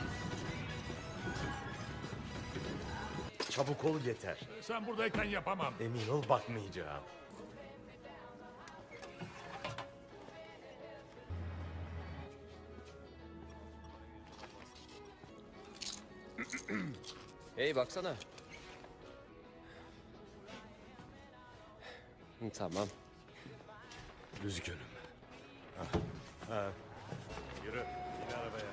Çabuk ol yeter. Sen buradayken yapamam. Emin ol bakmayacağım. Hey baksana. Tamam. Üzgünüm. Ha. Yürü. Bin arabaya.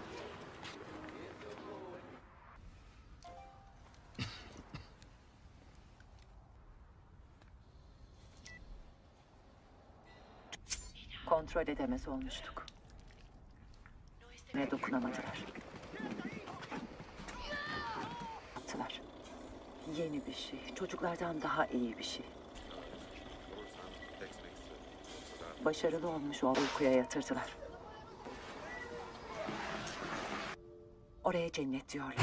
Kontrol edemez olmuştuk. Ne dokunamadılar. Yaptılar. Yeni bir şey. Çocuklardan daha iyi bir şey. Başarılı olmuş o uykuya yatırdılar. Oraya cennet diyorlar.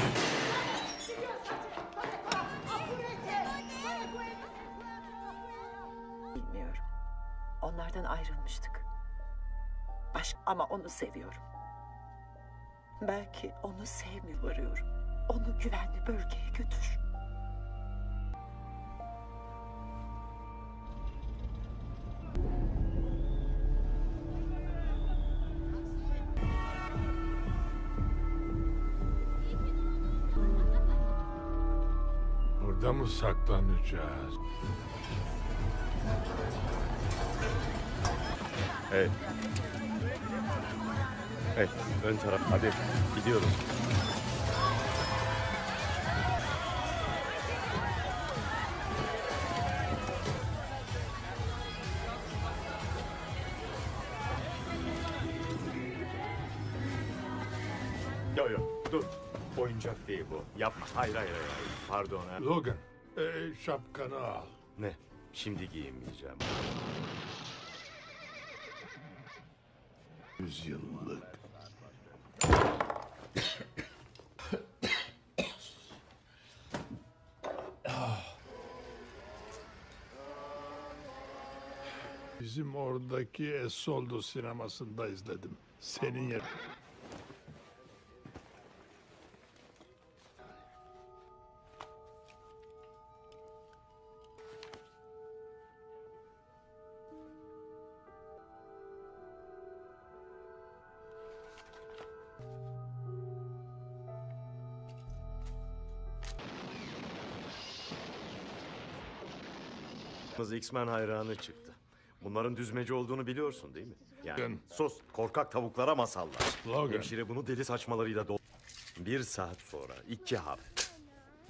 Bilmiyorum. Onlardan ayrılmıştık. Ama onu seviyorum. Belki onu sevmiyor arıyorum. Onu güvenli bölgeye götür. Burada mı saklanacağız? Hey. Hey, ön taraf. Hadi gidiyoruz. Yo yo, dur. Oyuncak değil bu. Yapma. Hayır hayır hayır. Pardon ha. Logan, şapkanı al. Ne? Şimdi giyinmeyeceğim. 100 yıllık. Bizim oradaki Esoldo sinemasında izledim. Senin yer. X-Men hayranı çıktı. Bunların düzmece olduğunu biliyorsun değil mi? Yani sus, korkak tavuklara masallar. Logan. Hemşire bunu deli saçmalarıyla dolu. 1 saat sonra 2 hap.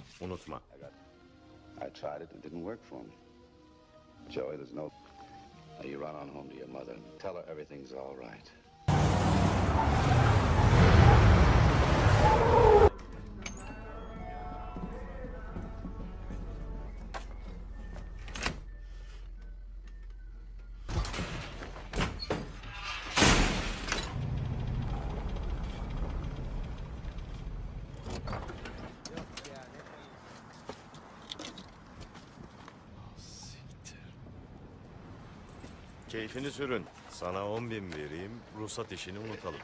Unutma. I tried it and it didn't work for me. Joey, there's no... Now you run on home to your mother and tell her everything's all right. Keyfini sürün. Sana 10.000 vereyim, ruhsat işini unutalım.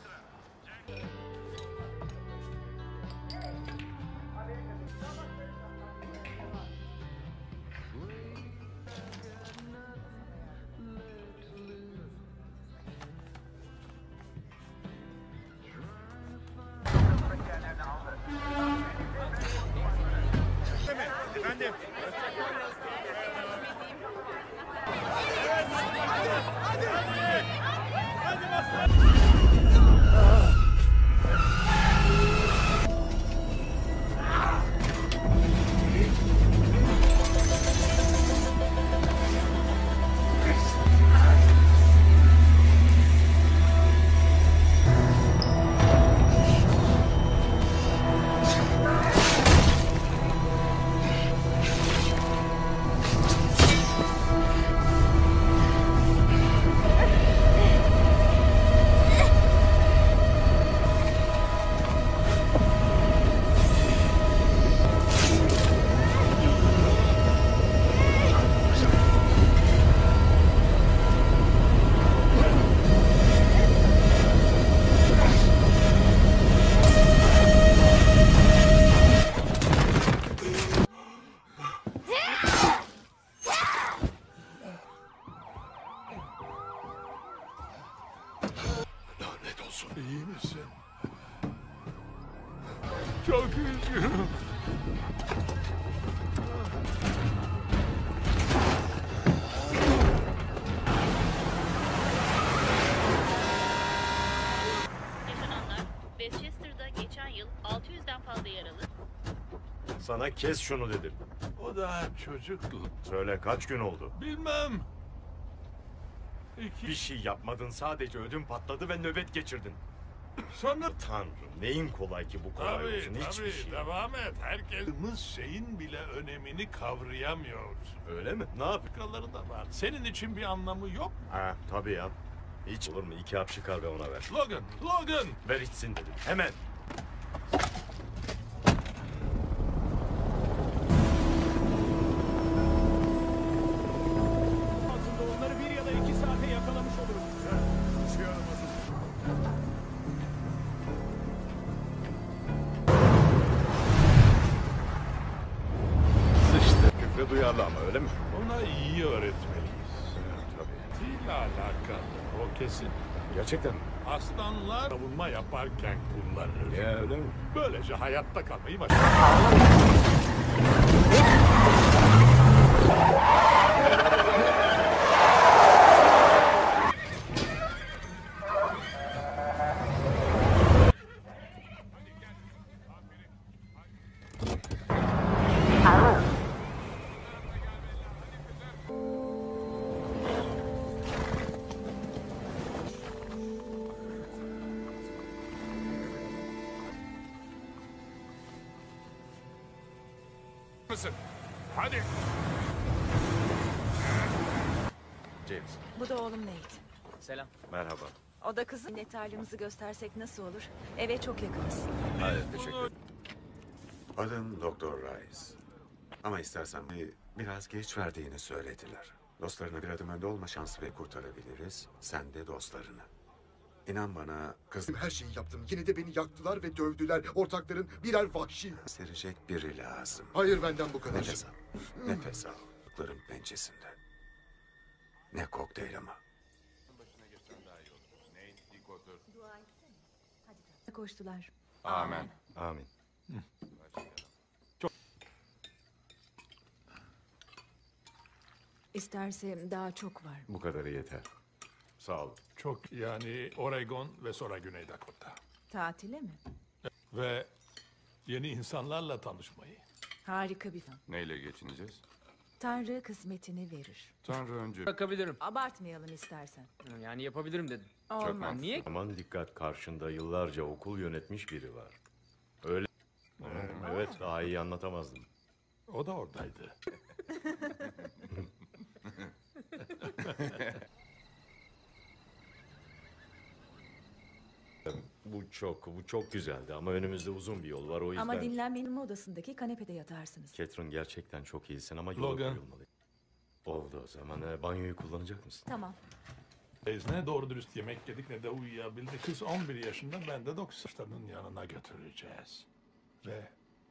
Efendim. İyi misin? Çok üzgünüm. Yaşananlar, Westchester'da geçen yıl 600'den fazla yaralı, Sana kes şunu dedim. O da çocuktu. Söyle kaç gün oldu? Bilmem. Bir şey yapmadın, sadece ödüm patladı ve nöbet geçirdin. Sonra... Tanrım, neyin kolay ki bu kolay olsun, hiçbir şey. Devam et. Herkes şeyin bile önemini kavrayamıyor. Öyle mi? Ne yap? Kaları da var. Senin için bir anlamı yok. Ha, tabii ya. Hiç olur mu? 2 hap çıkar ve ona ver. Logan! Ver içsin dedim. Hemen. Altında onları 1 ya da 2 saate yakalamış oluruz. Sıçtı. Küfre duyarlı ama öyle mi? Ona iyi öğretmeliyiz. Tabii. Değil alakalı. O kesin. Gerçekten mi? Aslanlar savunma yaparken kullanır. Ya öyle mi? Böylece hayatta kalmayı başarır. Mısın? Hadi. James. Bu da oğlum Nate. Selam. Merhaba. O da kızım. Minnettarlığımızı göstersek nasıl olur? Eve çok yakınız. Hayır, teşekkür ederim. Adım Doktor Rice. Ama istersen biraz geç verdiğini söylediler. Dostlarına bir adım önde olma şansı ve kurtarabiliriz. Sen de dostlarını. İnan bana kız... Her şeyi yaptım. Yine de beni yaktılar ve dövdüler. Ortakların birer vahşi. Serecek biri lazım. Hayır benden bu kadar. Nefes al. Nefes al. Kutların pençesinde. Ne kokteyl ama. Koştular. Amen. Amin. İsterse daha çok var. Bu kadarı yeter. Sağ ol. Çok yani Oregon ve sonra Güney Dakota. Tatile mi? Ve yeni insanlarla tanışmayı. Harika bir film. Neyle geçineceğiz? Tanrı kısmetini verir. Tanrı önce. Bırakabilirim. Abartmayalım istersen. Yani yapabilirim dedim. Olmaz. Niye? Aman dikkat, karşında yıllarca okul yönetmiş biri var. Öyle. Evet, daha iyi anlatamazdım. O da oradaydı. Bu çok güzeldi ama önümüzde uzun bir yol var, o yüzden... Ama dinlenmenin odasındaki kanepede yatarsınız. Catherine, gerçekten çok iyisin ama yola Logan. koyulmalı. Oldu o zaman. Banyoyu kullanacak mısın? Tamam. Biz ne doğru dürüst yemek yedik ne de uyuyabildik. Kız 11 yaşında, ben de 9 yaşlarının yanına götüreceğiz. Ve...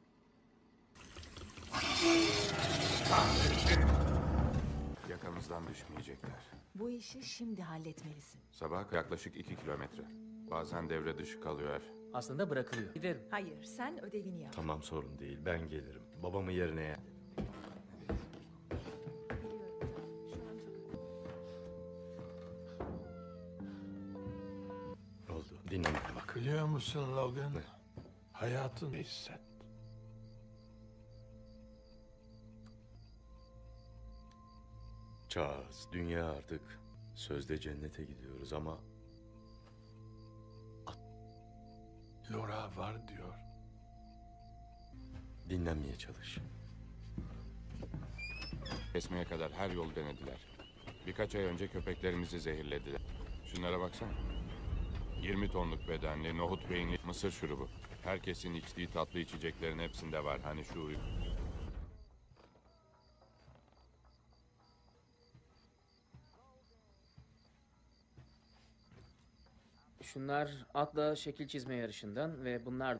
Yakamızdan düşmeyecekler. Bu işi şimdi halletmelisin. Sabah yaklaşık 2 kilometre. Bazen devre dışı kalıyor. Aslında bırakılıyor. Giderim. Hayır, sen ödevini yap. Tamam, sorun değil, ben gelirim. Babamı yerine... Oldu, dinlemeye bak. Biliyor musun Logan? Hayatını hisset. Charles, dünya artık sözde cennete gidiyoruz ama... Laura var diyor. Dinlenmeye çalış. Kesmeye kadar her yolu denediler. Birkaç ay önce köpeklerimizi zehirlediler. Şunlara baksana. 20 tonluk bedenli, nohut beyinli, mısır şurubu. Herkesin içtiği tatlı içeceklerin hepsinde var. Hani şu... Şunlar atla şekil çizme yarışından ve bunlar...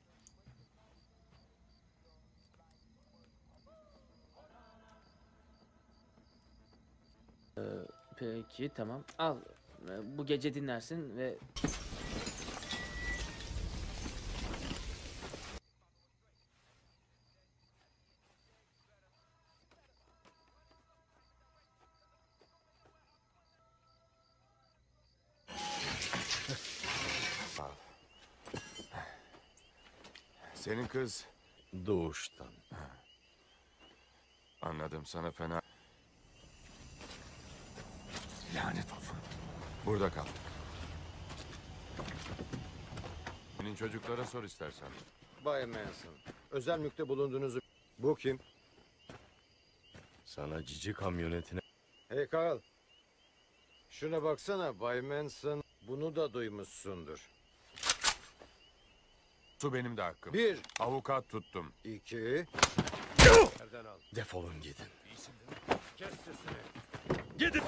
Peki tamam. Al. Bu gece dinlersin ve... Senin kız... Doğuştan. Anladım, sana fena... Lanet olsun. Burada kal. Senin çocuklara sor istersen. Bay Manson, özel mülkte bulunduğunuzu... Bu kim? Sana cici kamyonetine... Hey Carl. Şuna baksana Bay Manson. Bunu da duymuşsundur. Su benim de hakkım. 1. Avukat tuttum. 2. Nereden al? Defolun gidin. Kes sesini. Gidin!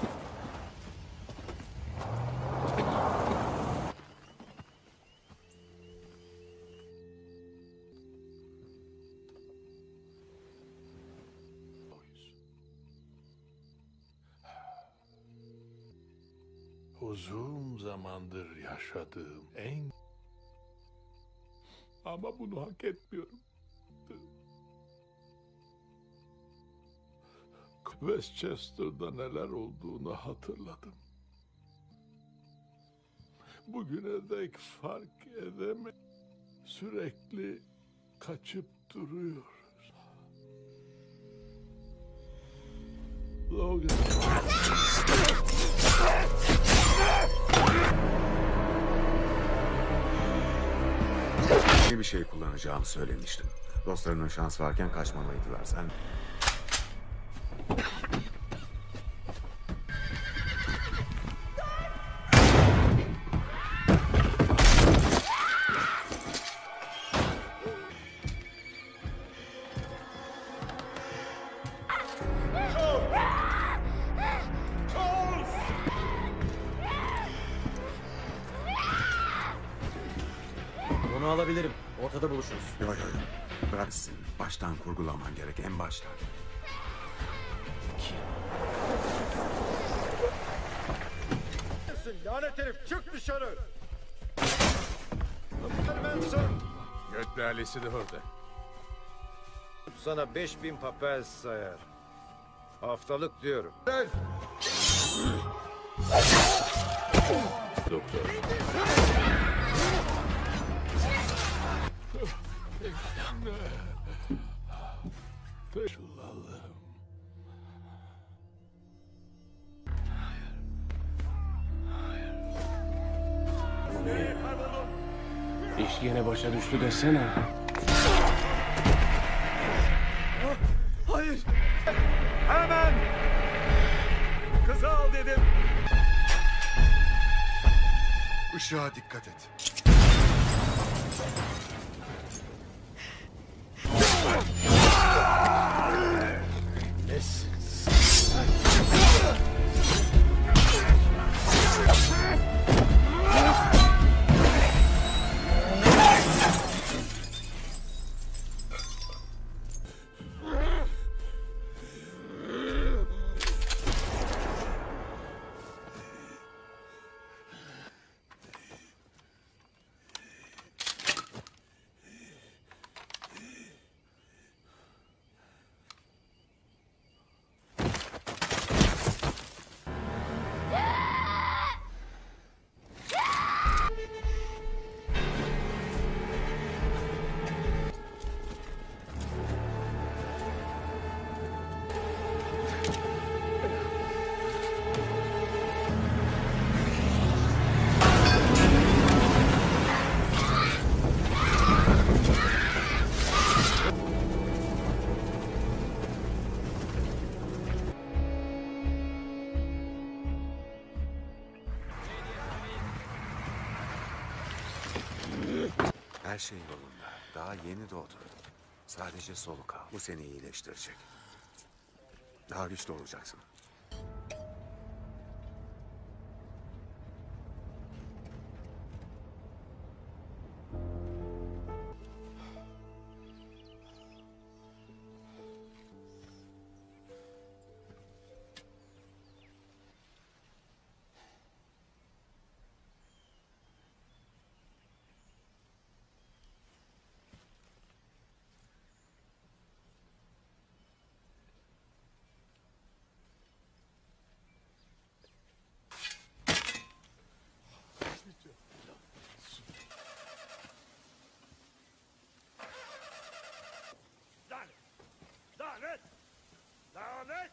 Uzun zamandır yaşadığım en... Ama bunu hak etmiyorum. Westchester'da neler olduğunu hatırladım. Bugüne dek fark edeme. Sürekli kaçıp duruyoruz. Logan. Bir şey kullanacağımı söylemiştim. Dostlarının şans varken kaçmamalıydılar. Sen... Onu alabilirim. Ortada buluşuruz. Yok. Bıraksın. Baştan kurgulaman gerek, en baştan. Lanet herif, çık dışarı. Manson. Göt lalesi de orada. Sana 5000 papel sayar. Haftalık diyorum. Gel. Doktor. Teşekkürler. Tony. İş yine başa düştü desene. Hayır. Hemen. Kızı al dedim. Işığa dikkat et. Her şey yolunda. Daha yeni doğdu. Sadece soluk al. Bu seni iyileştirecek. Daha güçlü olacaksın. Lanet! Lanet!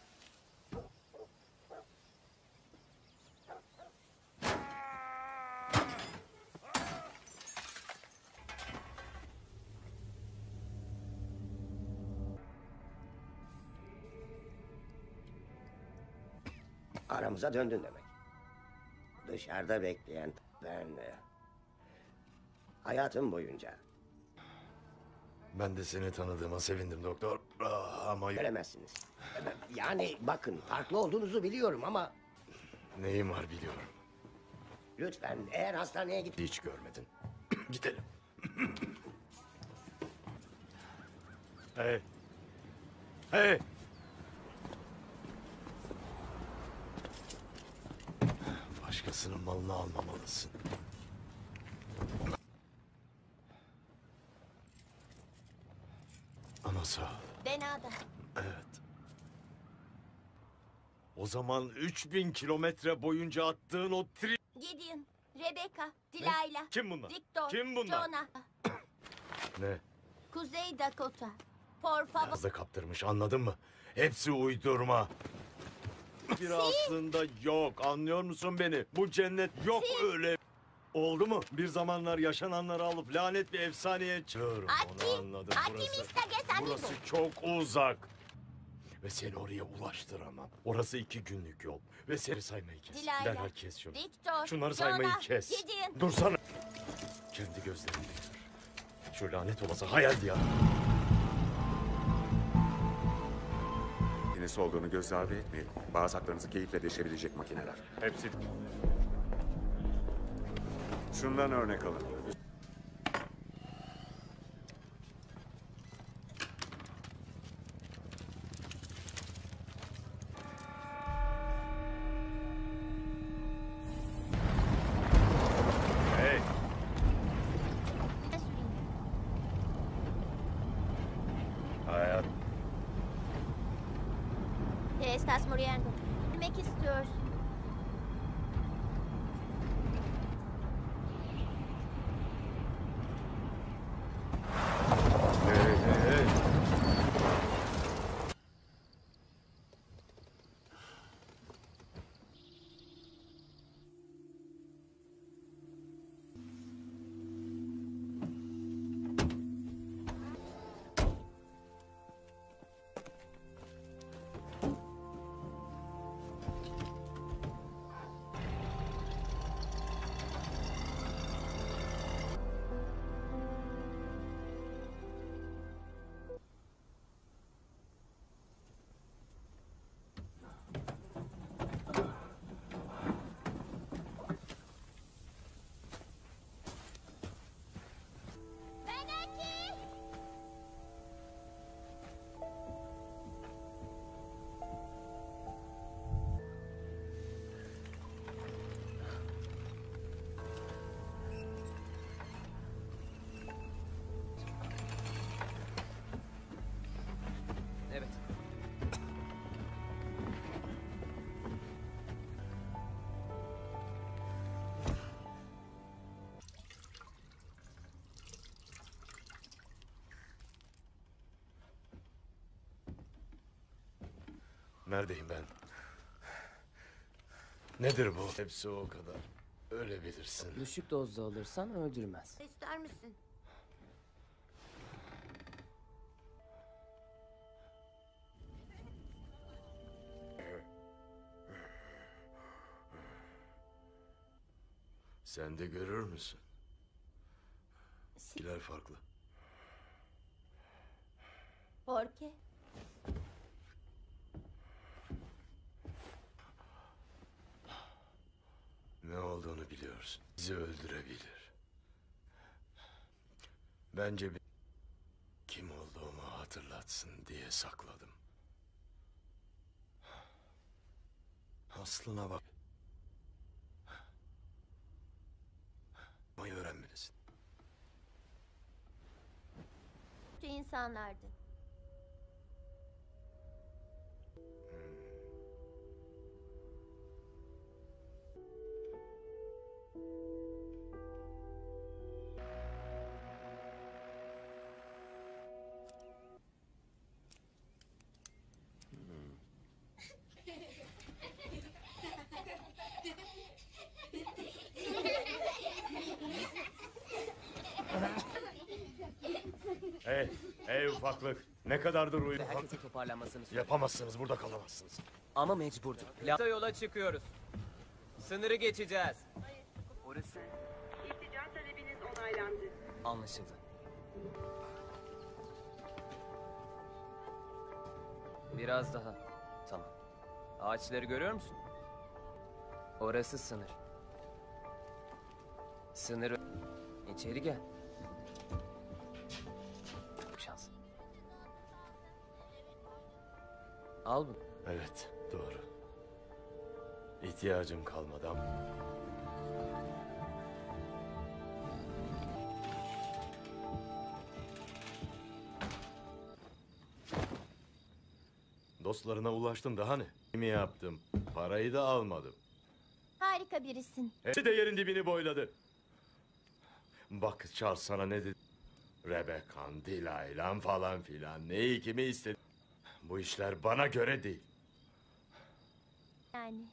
Aramıza döndün demek. Dışarıda bekleyen ben... hayatım boyunca Ben de seni tanıdığıma sevindim doktor. Ama göremezsiniz. Yani bakın farklı olduğunuzu biliyorum ama neyim var biliyorum. lütfen eğer hastaneye git... Hiç görmedin. Gidelim. Hey. Hey. Başkasının malını almamalısın. Ama sağ ol. Denada. Evet. O zaman 3000 kilometre boyunca attığın o Gideon, Rebecca, Dilayla, Kim bunlar? Victor, Kim bunlar? Jonah, Ne? Kuzey Dakota, por favor. Biraz da kaptırmış, anladın mı? Hepsi uydurma. Bir aslında yok, anlıyor musun beni? Bu cennet yok öyle. Oldu mu? Bir zamanlar yaşananları alıp lanet bir efsaneye çağırırım. Onu anladım. Burası çok uzak. Ve seni oraya ulaştıramam. Orası 2 günlük yol. Ve seni saymayı kes. Dilayla, Derhal kes şunu. Victor, Şunları saymayı Jonah, kes. Gideon. Dursana. Kendi gözlerimle gör. Şu lanet olası hayal ya. Nesi olduğunu göz ardı etmeyin. Bağırsaklarınızı keyifle deşebilecek makineler. Hepsi. Şundan örnek alın. Hey. Hayat. Te estás muriendo. Bilmek istiyorsun. Hey, hey, hey. Neredeyim ben? Nedir bu? Hepsi o kadar. Öyle bilirsin. Düşük dozda alırsan öldürmez. İster misin? Sen de görür müsün? İkiler farklı. Porke. Ne olduğunu biliyorsun. Bizi öldürebilir. Bence kim olduğumu hatırlatsın diye sakladım. Aslına bak. Mayı öğrenmelisin. Kötü insanlardı. Hey ufaklık. Ne kadardır uyudun? Herkesin toparlanmasını söyle. Yapamazsınız, burada kalamazsınız. Ama mecburduk. Yola çıkıyoruz. Sınırı geçeceğiz. Orası İrtica talebiniz onaylandı. anlaşıldı. Biraz daha. Tamam. Ağaçları görüyor musun? Orası sınır. Sınır. İçeri gel. Şans. Al bunu. Evet, doğru. İhtiyacım kalmadı ama... Dostlarına ulaştım daha ne? Kimi yaptım? Parayı da almadım. Harika birisin. Hepsi de yerin dibini boyladı. Bak Charles sana ne dedi? Rebecca'n, Delilah'ın falan filan. Neyi kimi istedi? Bu işler bana göre değil. Yani.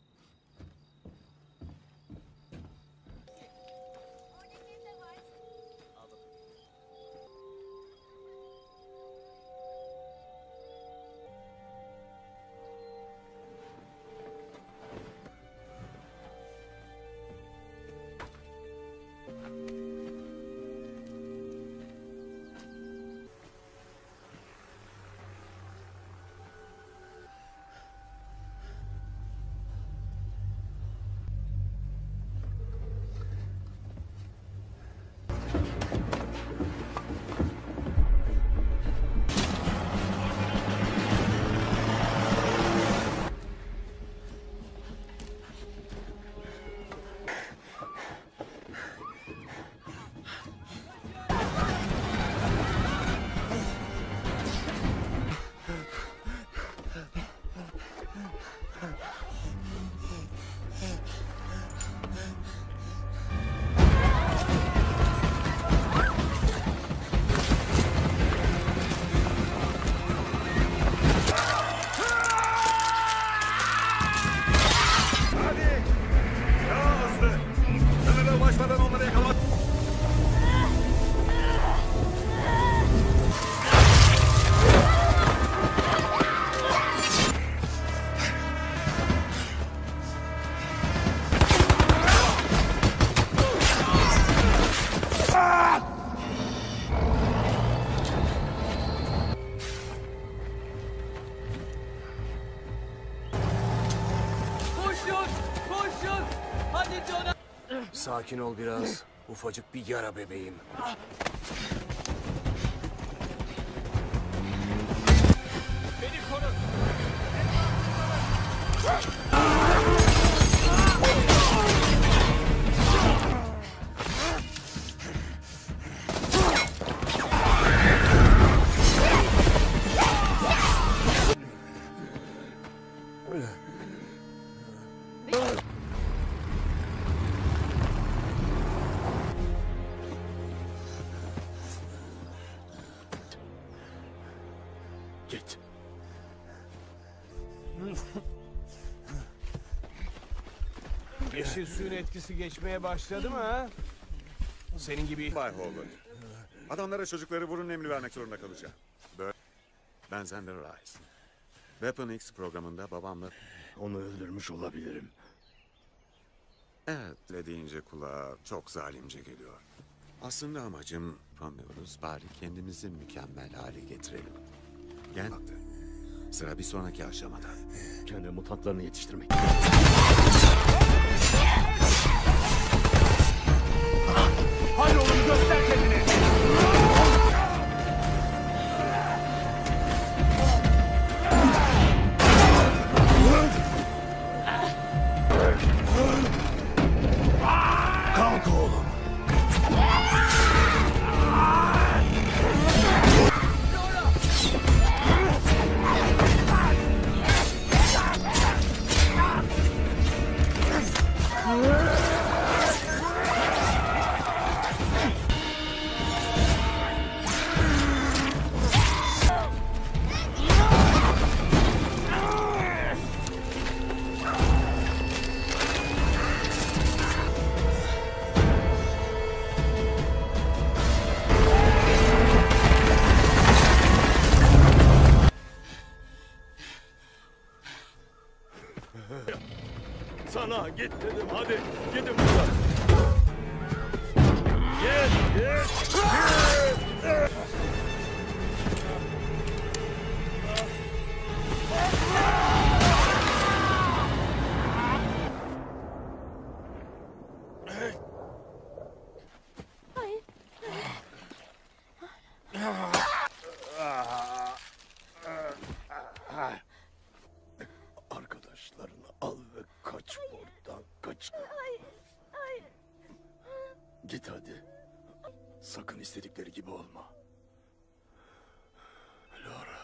Sakin ol biraz. Ufacık bir yara bebeğim. Beni koru. Git. yeşil suyun etkisi geçmeye başladı mı ha? Senin gibi... Bay Howard. Adamlara çocukları vurun emri vermek zorunda kalacağım. Ben Xander Rice. Weapon X programında babamla... Onu öldürmüş olabilirim. Evet, ne deyince kulağa çok zalimce geliyor. Aslında amacım, yapamıyoruz, bari kendimizi mükemmel hale getirelim. Gel. Sıra bir sonraki aşamada. Kendi mutantlarını yetiştirmek. Hadi oğlum göster kendini. Kalk oğlum. Sana git dedim, hadi gidin buradan. Git. Hayır. Arkadaşlarını al ve kaç buradan, kaç. Hayır. Hayır. Git hadi. Sakın istedikleri gibi olma. Laura.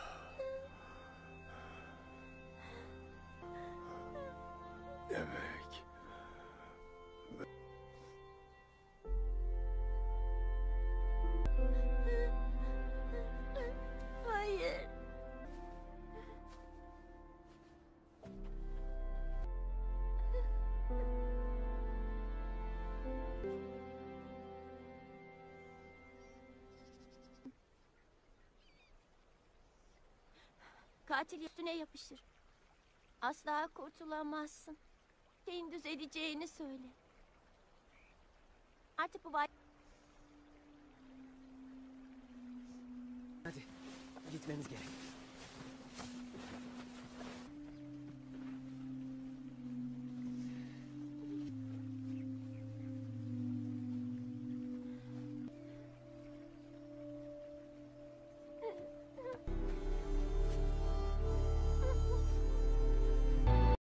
Demek. Hayır. Katil üstüne yapışır. Asla kurtulamazsın. Şeyin düzeleceğini söyle. Artık bu Hadi gitmemiz gerek.